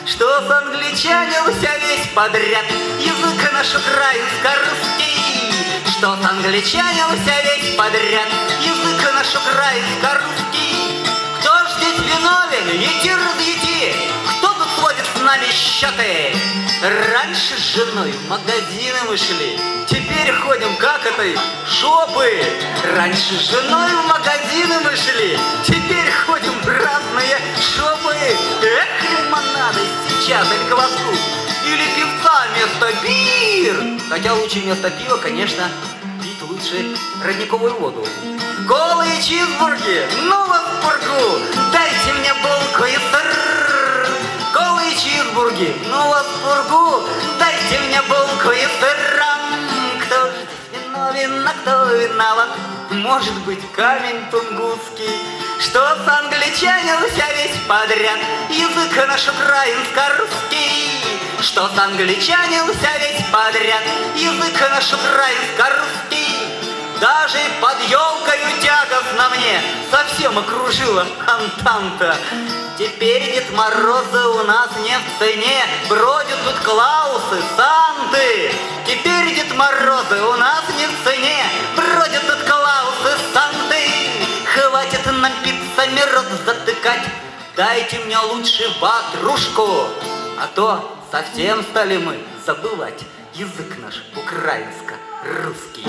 что англичанился весь подряд, язык наш украинско-русский, что англичанился весь подряд, язык наш украинско-русский. Кто ж здесь виновен? Ети разъети, кто тут сводит с нами счеты? Раньше с женой в магазины мы шли, теперь ходим как этой шопы. Раньше с женой в магазины мы шли, теперь ходим в разные шопы. Эх, лимонады сейчас или кваску, или пивца вместо бир. Хотя лучше вместо пива, конечно, пить лучше родниковую воду. Колы и чизбурги, ну вас в пургу, дайте мне булку и сыр. Колы и чизбурги, ну вас в пургу, дайте мне булку и сыр. Кто же здесь виновен, а кто виноват? Может быть, камень тунгусский, что с англичанился весь подряд, язык наш украинско-русский. Что с англичанился весь подряд, язык наш украинско-русский. Даже под елкою тягостно мне совсем окружила Антанта. Теперь Дед Мороза у нас не в цене, бродят тут Клаусы, Санты. Теперь Дед Мороза у нас не в цене, бродят тут Клаусы, Санты. Хватит нам пиццами рот затыкать, дайте мне лучше ватрушку, а то совсем стали мы забывать язык наш украинско-русский.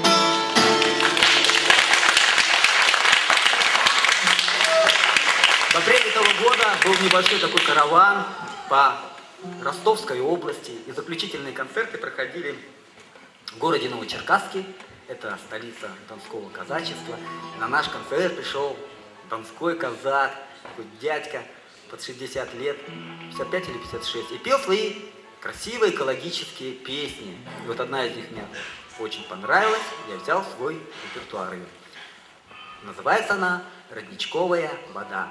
В апреле этого года был небольшой такой караван по Ростовской области, и заключительные концерты проходили в городе Новочеркасске, это столица донского казачества. На наш концерт пришел донской казак, такой дядька под шестьдесят лет, пятьдесят пять или пятьдесят шесть, и пел свои красивые экологические песни. И вот одна из них мне очень понравилась, я взял свой репертуар ее. Называется она «Родничковая вода».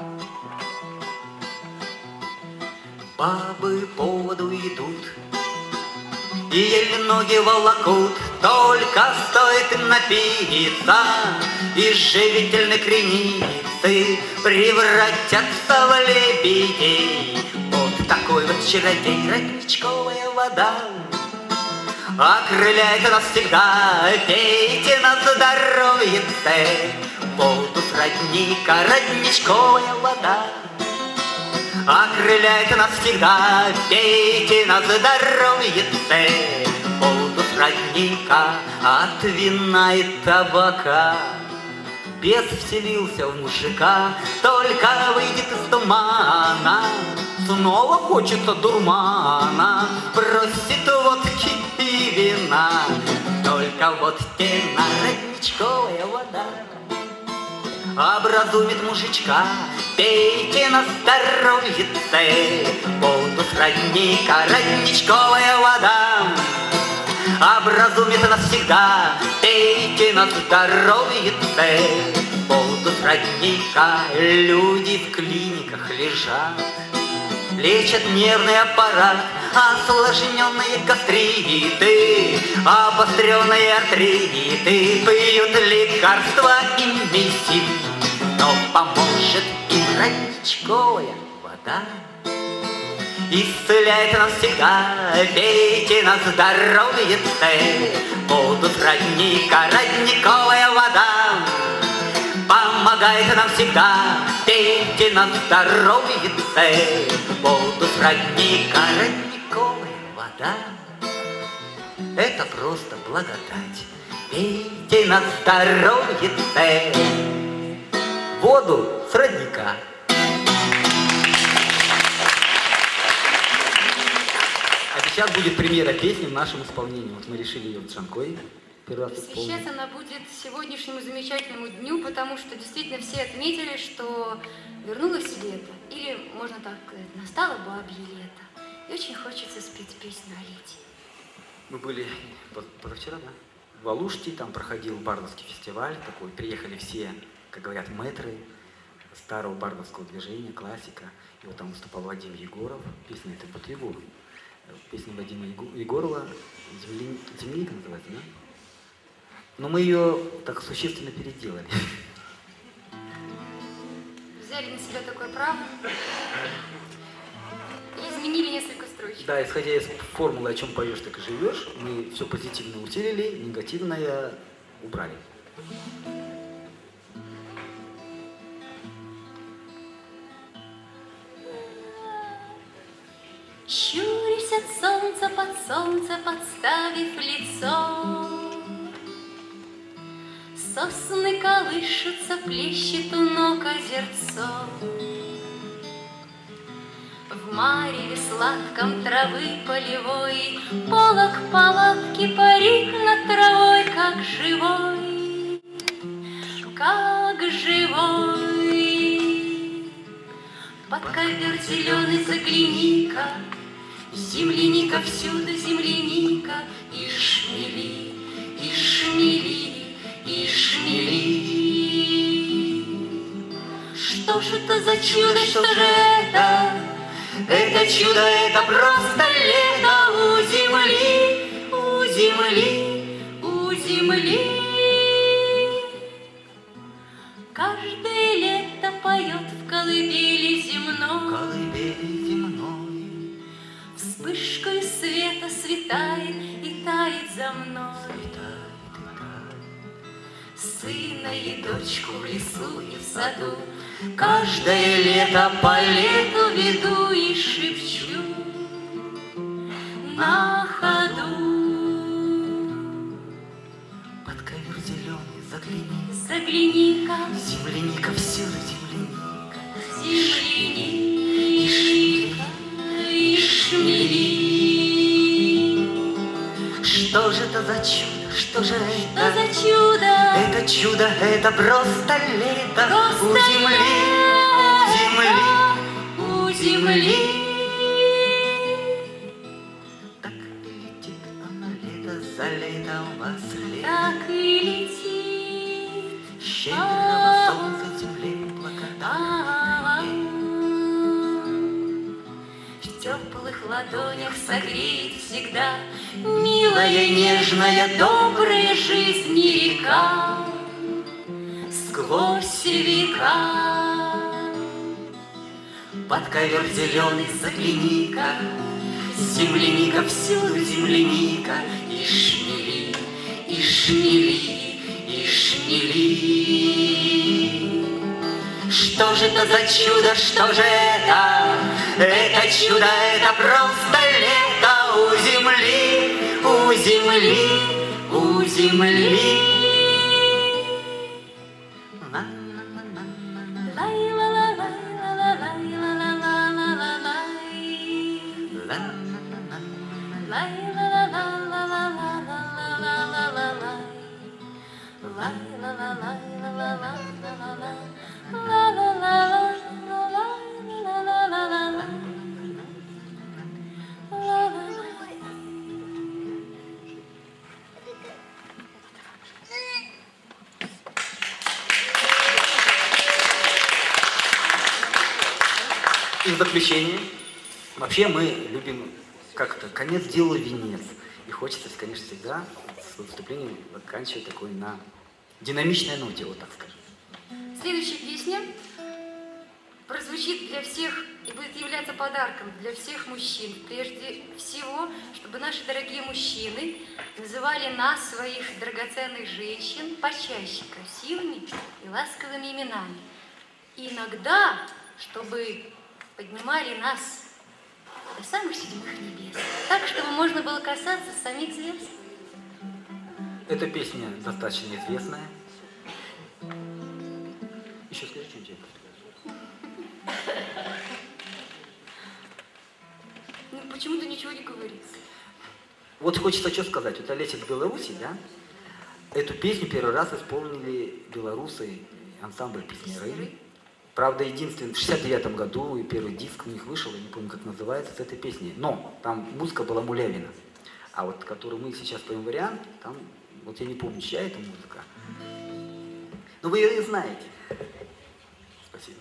Бабы по воду идут, и еле ноги волокут, только стоит им напиться, из живительной креницы превратятся в лебедей. Вот такой вот чародей, родничковая вода, окрыляет нас всегда, пейте на здоровье, воду с родника, родничковая вода. Окрыляет нас всегда, пейте на здоровье, воду с родника, от вина и табака. Бес вселился в мужика, только выйдет из тумана, снова хочется дурмана, просит водки и вина, только вот тена, родничковая вода образумит мужичка, пейте на здоровье, воду с родника, родничковая вода образумит навсегда, пейте на здоровье, воду с родника. Люди в клиниках лежат, лечат нервный аппарат, осложненные гастриты, обостренные артриты, пьют лекарства иммисив, но поможет им родничковая вода. Исцеляет нас всегда, пейте на здоровье, воду с родника, родниковая вода помогает нам всегда, пейте на здоровье, воду с родника, родниковая вода. Это просто благодать, пейте на здоровье, воду с родника. А сейчас будет премьера песни в нашем исполнении. Вот мы решили ее в Джанкой первый раз исполнить. Посвящать она будет сегодняшнему замечательному дню, потому что действительно все отметили, что вернулось лето. Или, можно так сказать, настало бабье лето. И очень хочется спеть песню о лете. Мы были позавчера, да? В Алуште, там проходил бардовский фестиваль такой. Приехали все, как говорят, мэтры старого бардовского движения, классика. И вот там выступал Вадим Егоров. Песня это под Егор. Песня Вадима Егорова «Земли... «Земляника» называется, да? Но мы ее так существенно переделали. Взяли на себя такое право. И изменили несколько строчек. Да, исходя из формулы «о чем поешь, так и живешь», мы все позитивное усилили, негативное убрали. Щурясь от солнца под солнце, подставив лицо, сосны колышутся, плещет у ног озерцо. В мареве сладком травы полевой полог палатки парит над травой, как живой, как живой. Под ковер зеленый загляни-ка, земляника всюду, земляника, и шмели, и шмели, и шмели. Что же это за чудо, что же это? Это чудо, это просто лето у земли, у земли, у земли. Каждое лето поет в колыбели земной, колыбели земной. Вспышкой света светает и тает за мной. Сына и дочку в лесу и в саду каждое лето по лету веду и шепчу на ходу. Под ковер зеленый загляни, загляни-ка, земляника всюду, земляника, земляника и шмели. Что же это за чудо, что же это? Что за чудо? Это чудо, это просто лето, просто у земли, у земли, у земли. Так и летит она лето за летом во след. Так и летит щедрого солнца земле благодаря. В теплых ладонях согреет всегда милая, нежная, добрая жизнь и река. Сквозь века под ковер зеленый загляни-ка, земляника всюду, земляника, и шмели, и шмели, и шмели. Что же это за чудо, что же это? Это чудо, это просто лето у земли, у земли, у земли. И в заключение, вообще мы любим как-то конец делу венец. И хочется, конечно, всегда с выступлением заканчивать такой на динамичной ноте, вот так скажем. Следующая песня прозвучит для всех и будет являться подарком для всех мужчин. Прежде всего, чтобы наши дорогие мужчины называли нас, своих драгоценных женщин, почаще красивыми и ласковыми именами. И иногда, чтобы поднимали нас до самых седьмых небес, так, чтобы можно было касаться самих звезд. Эта песня достаточно известная. Еще скажи что-нибудь. Ну, почему-то ничего не говорится. Вот хочется что сказать. Вот Олеся из Беларуси, да? Эту песню первый раз исполнили белорусы, ансамбль песняры. Правда, единственный, в шестьдесят девятом году и первый диск у них вышел, я не помню, как называется, с этой песней. Но там музыка была Мулявина. А вот, которую мы сейчас поем вариант, там, вот я не помню, чья это музыка. Но вы ее и знаете. Спасибо.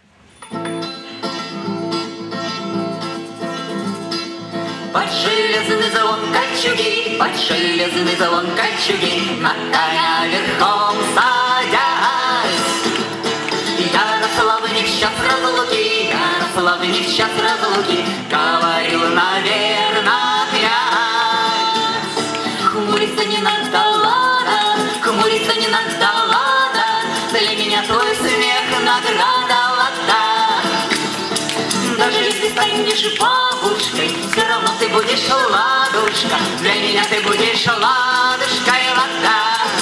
Под железный звон кольчуги, под железный звон кольчуги, на коня верхом садясь. Ярославы не в час разлуки, Ярославы славный не в час разлуки, говорил, наверное, князь. Хмуриться не надо, ладно, хмуриться не надо, ладно, для меня твой смех награда, ладно. Даже если станешь бабушкой, все равно ты будешь ладушка, для меня ты будешь ладушкой, ладно.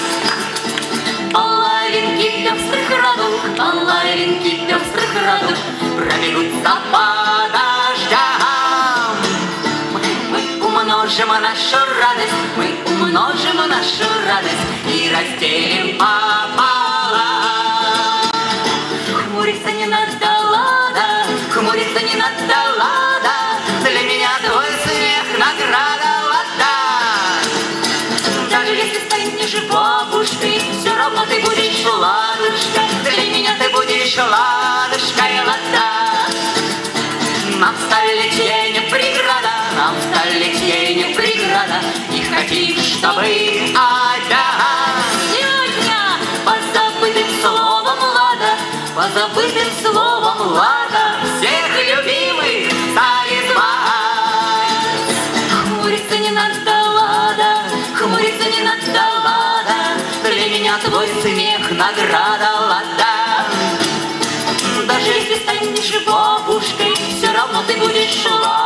Половинки пестрых радуг, половинки пестрых радуг пробегутся по дождям. Мы умножим нашу радость, мы умножим нашу радость и разделим пополам. Хмуриться не надо, ладно, хмуриться не надо, ладно, для меня твой смех награда, ладно. Даже если станешь бабушкой, все равно ты будешь ладушкой, для меня ты будешь ладушкой, ладно. Нам столетие не преграда, нам столетие не преграда, не хотим, чтобы опять. Сегодня позабытым словом лада, позабытым словом лада, всех любимых стали звать. Хмуриться не надо, лада, хмуриться не надо, лада, для меня твой смех награда, лада. Даже если станешь бабушкой, все равно ты будешь ладушкой.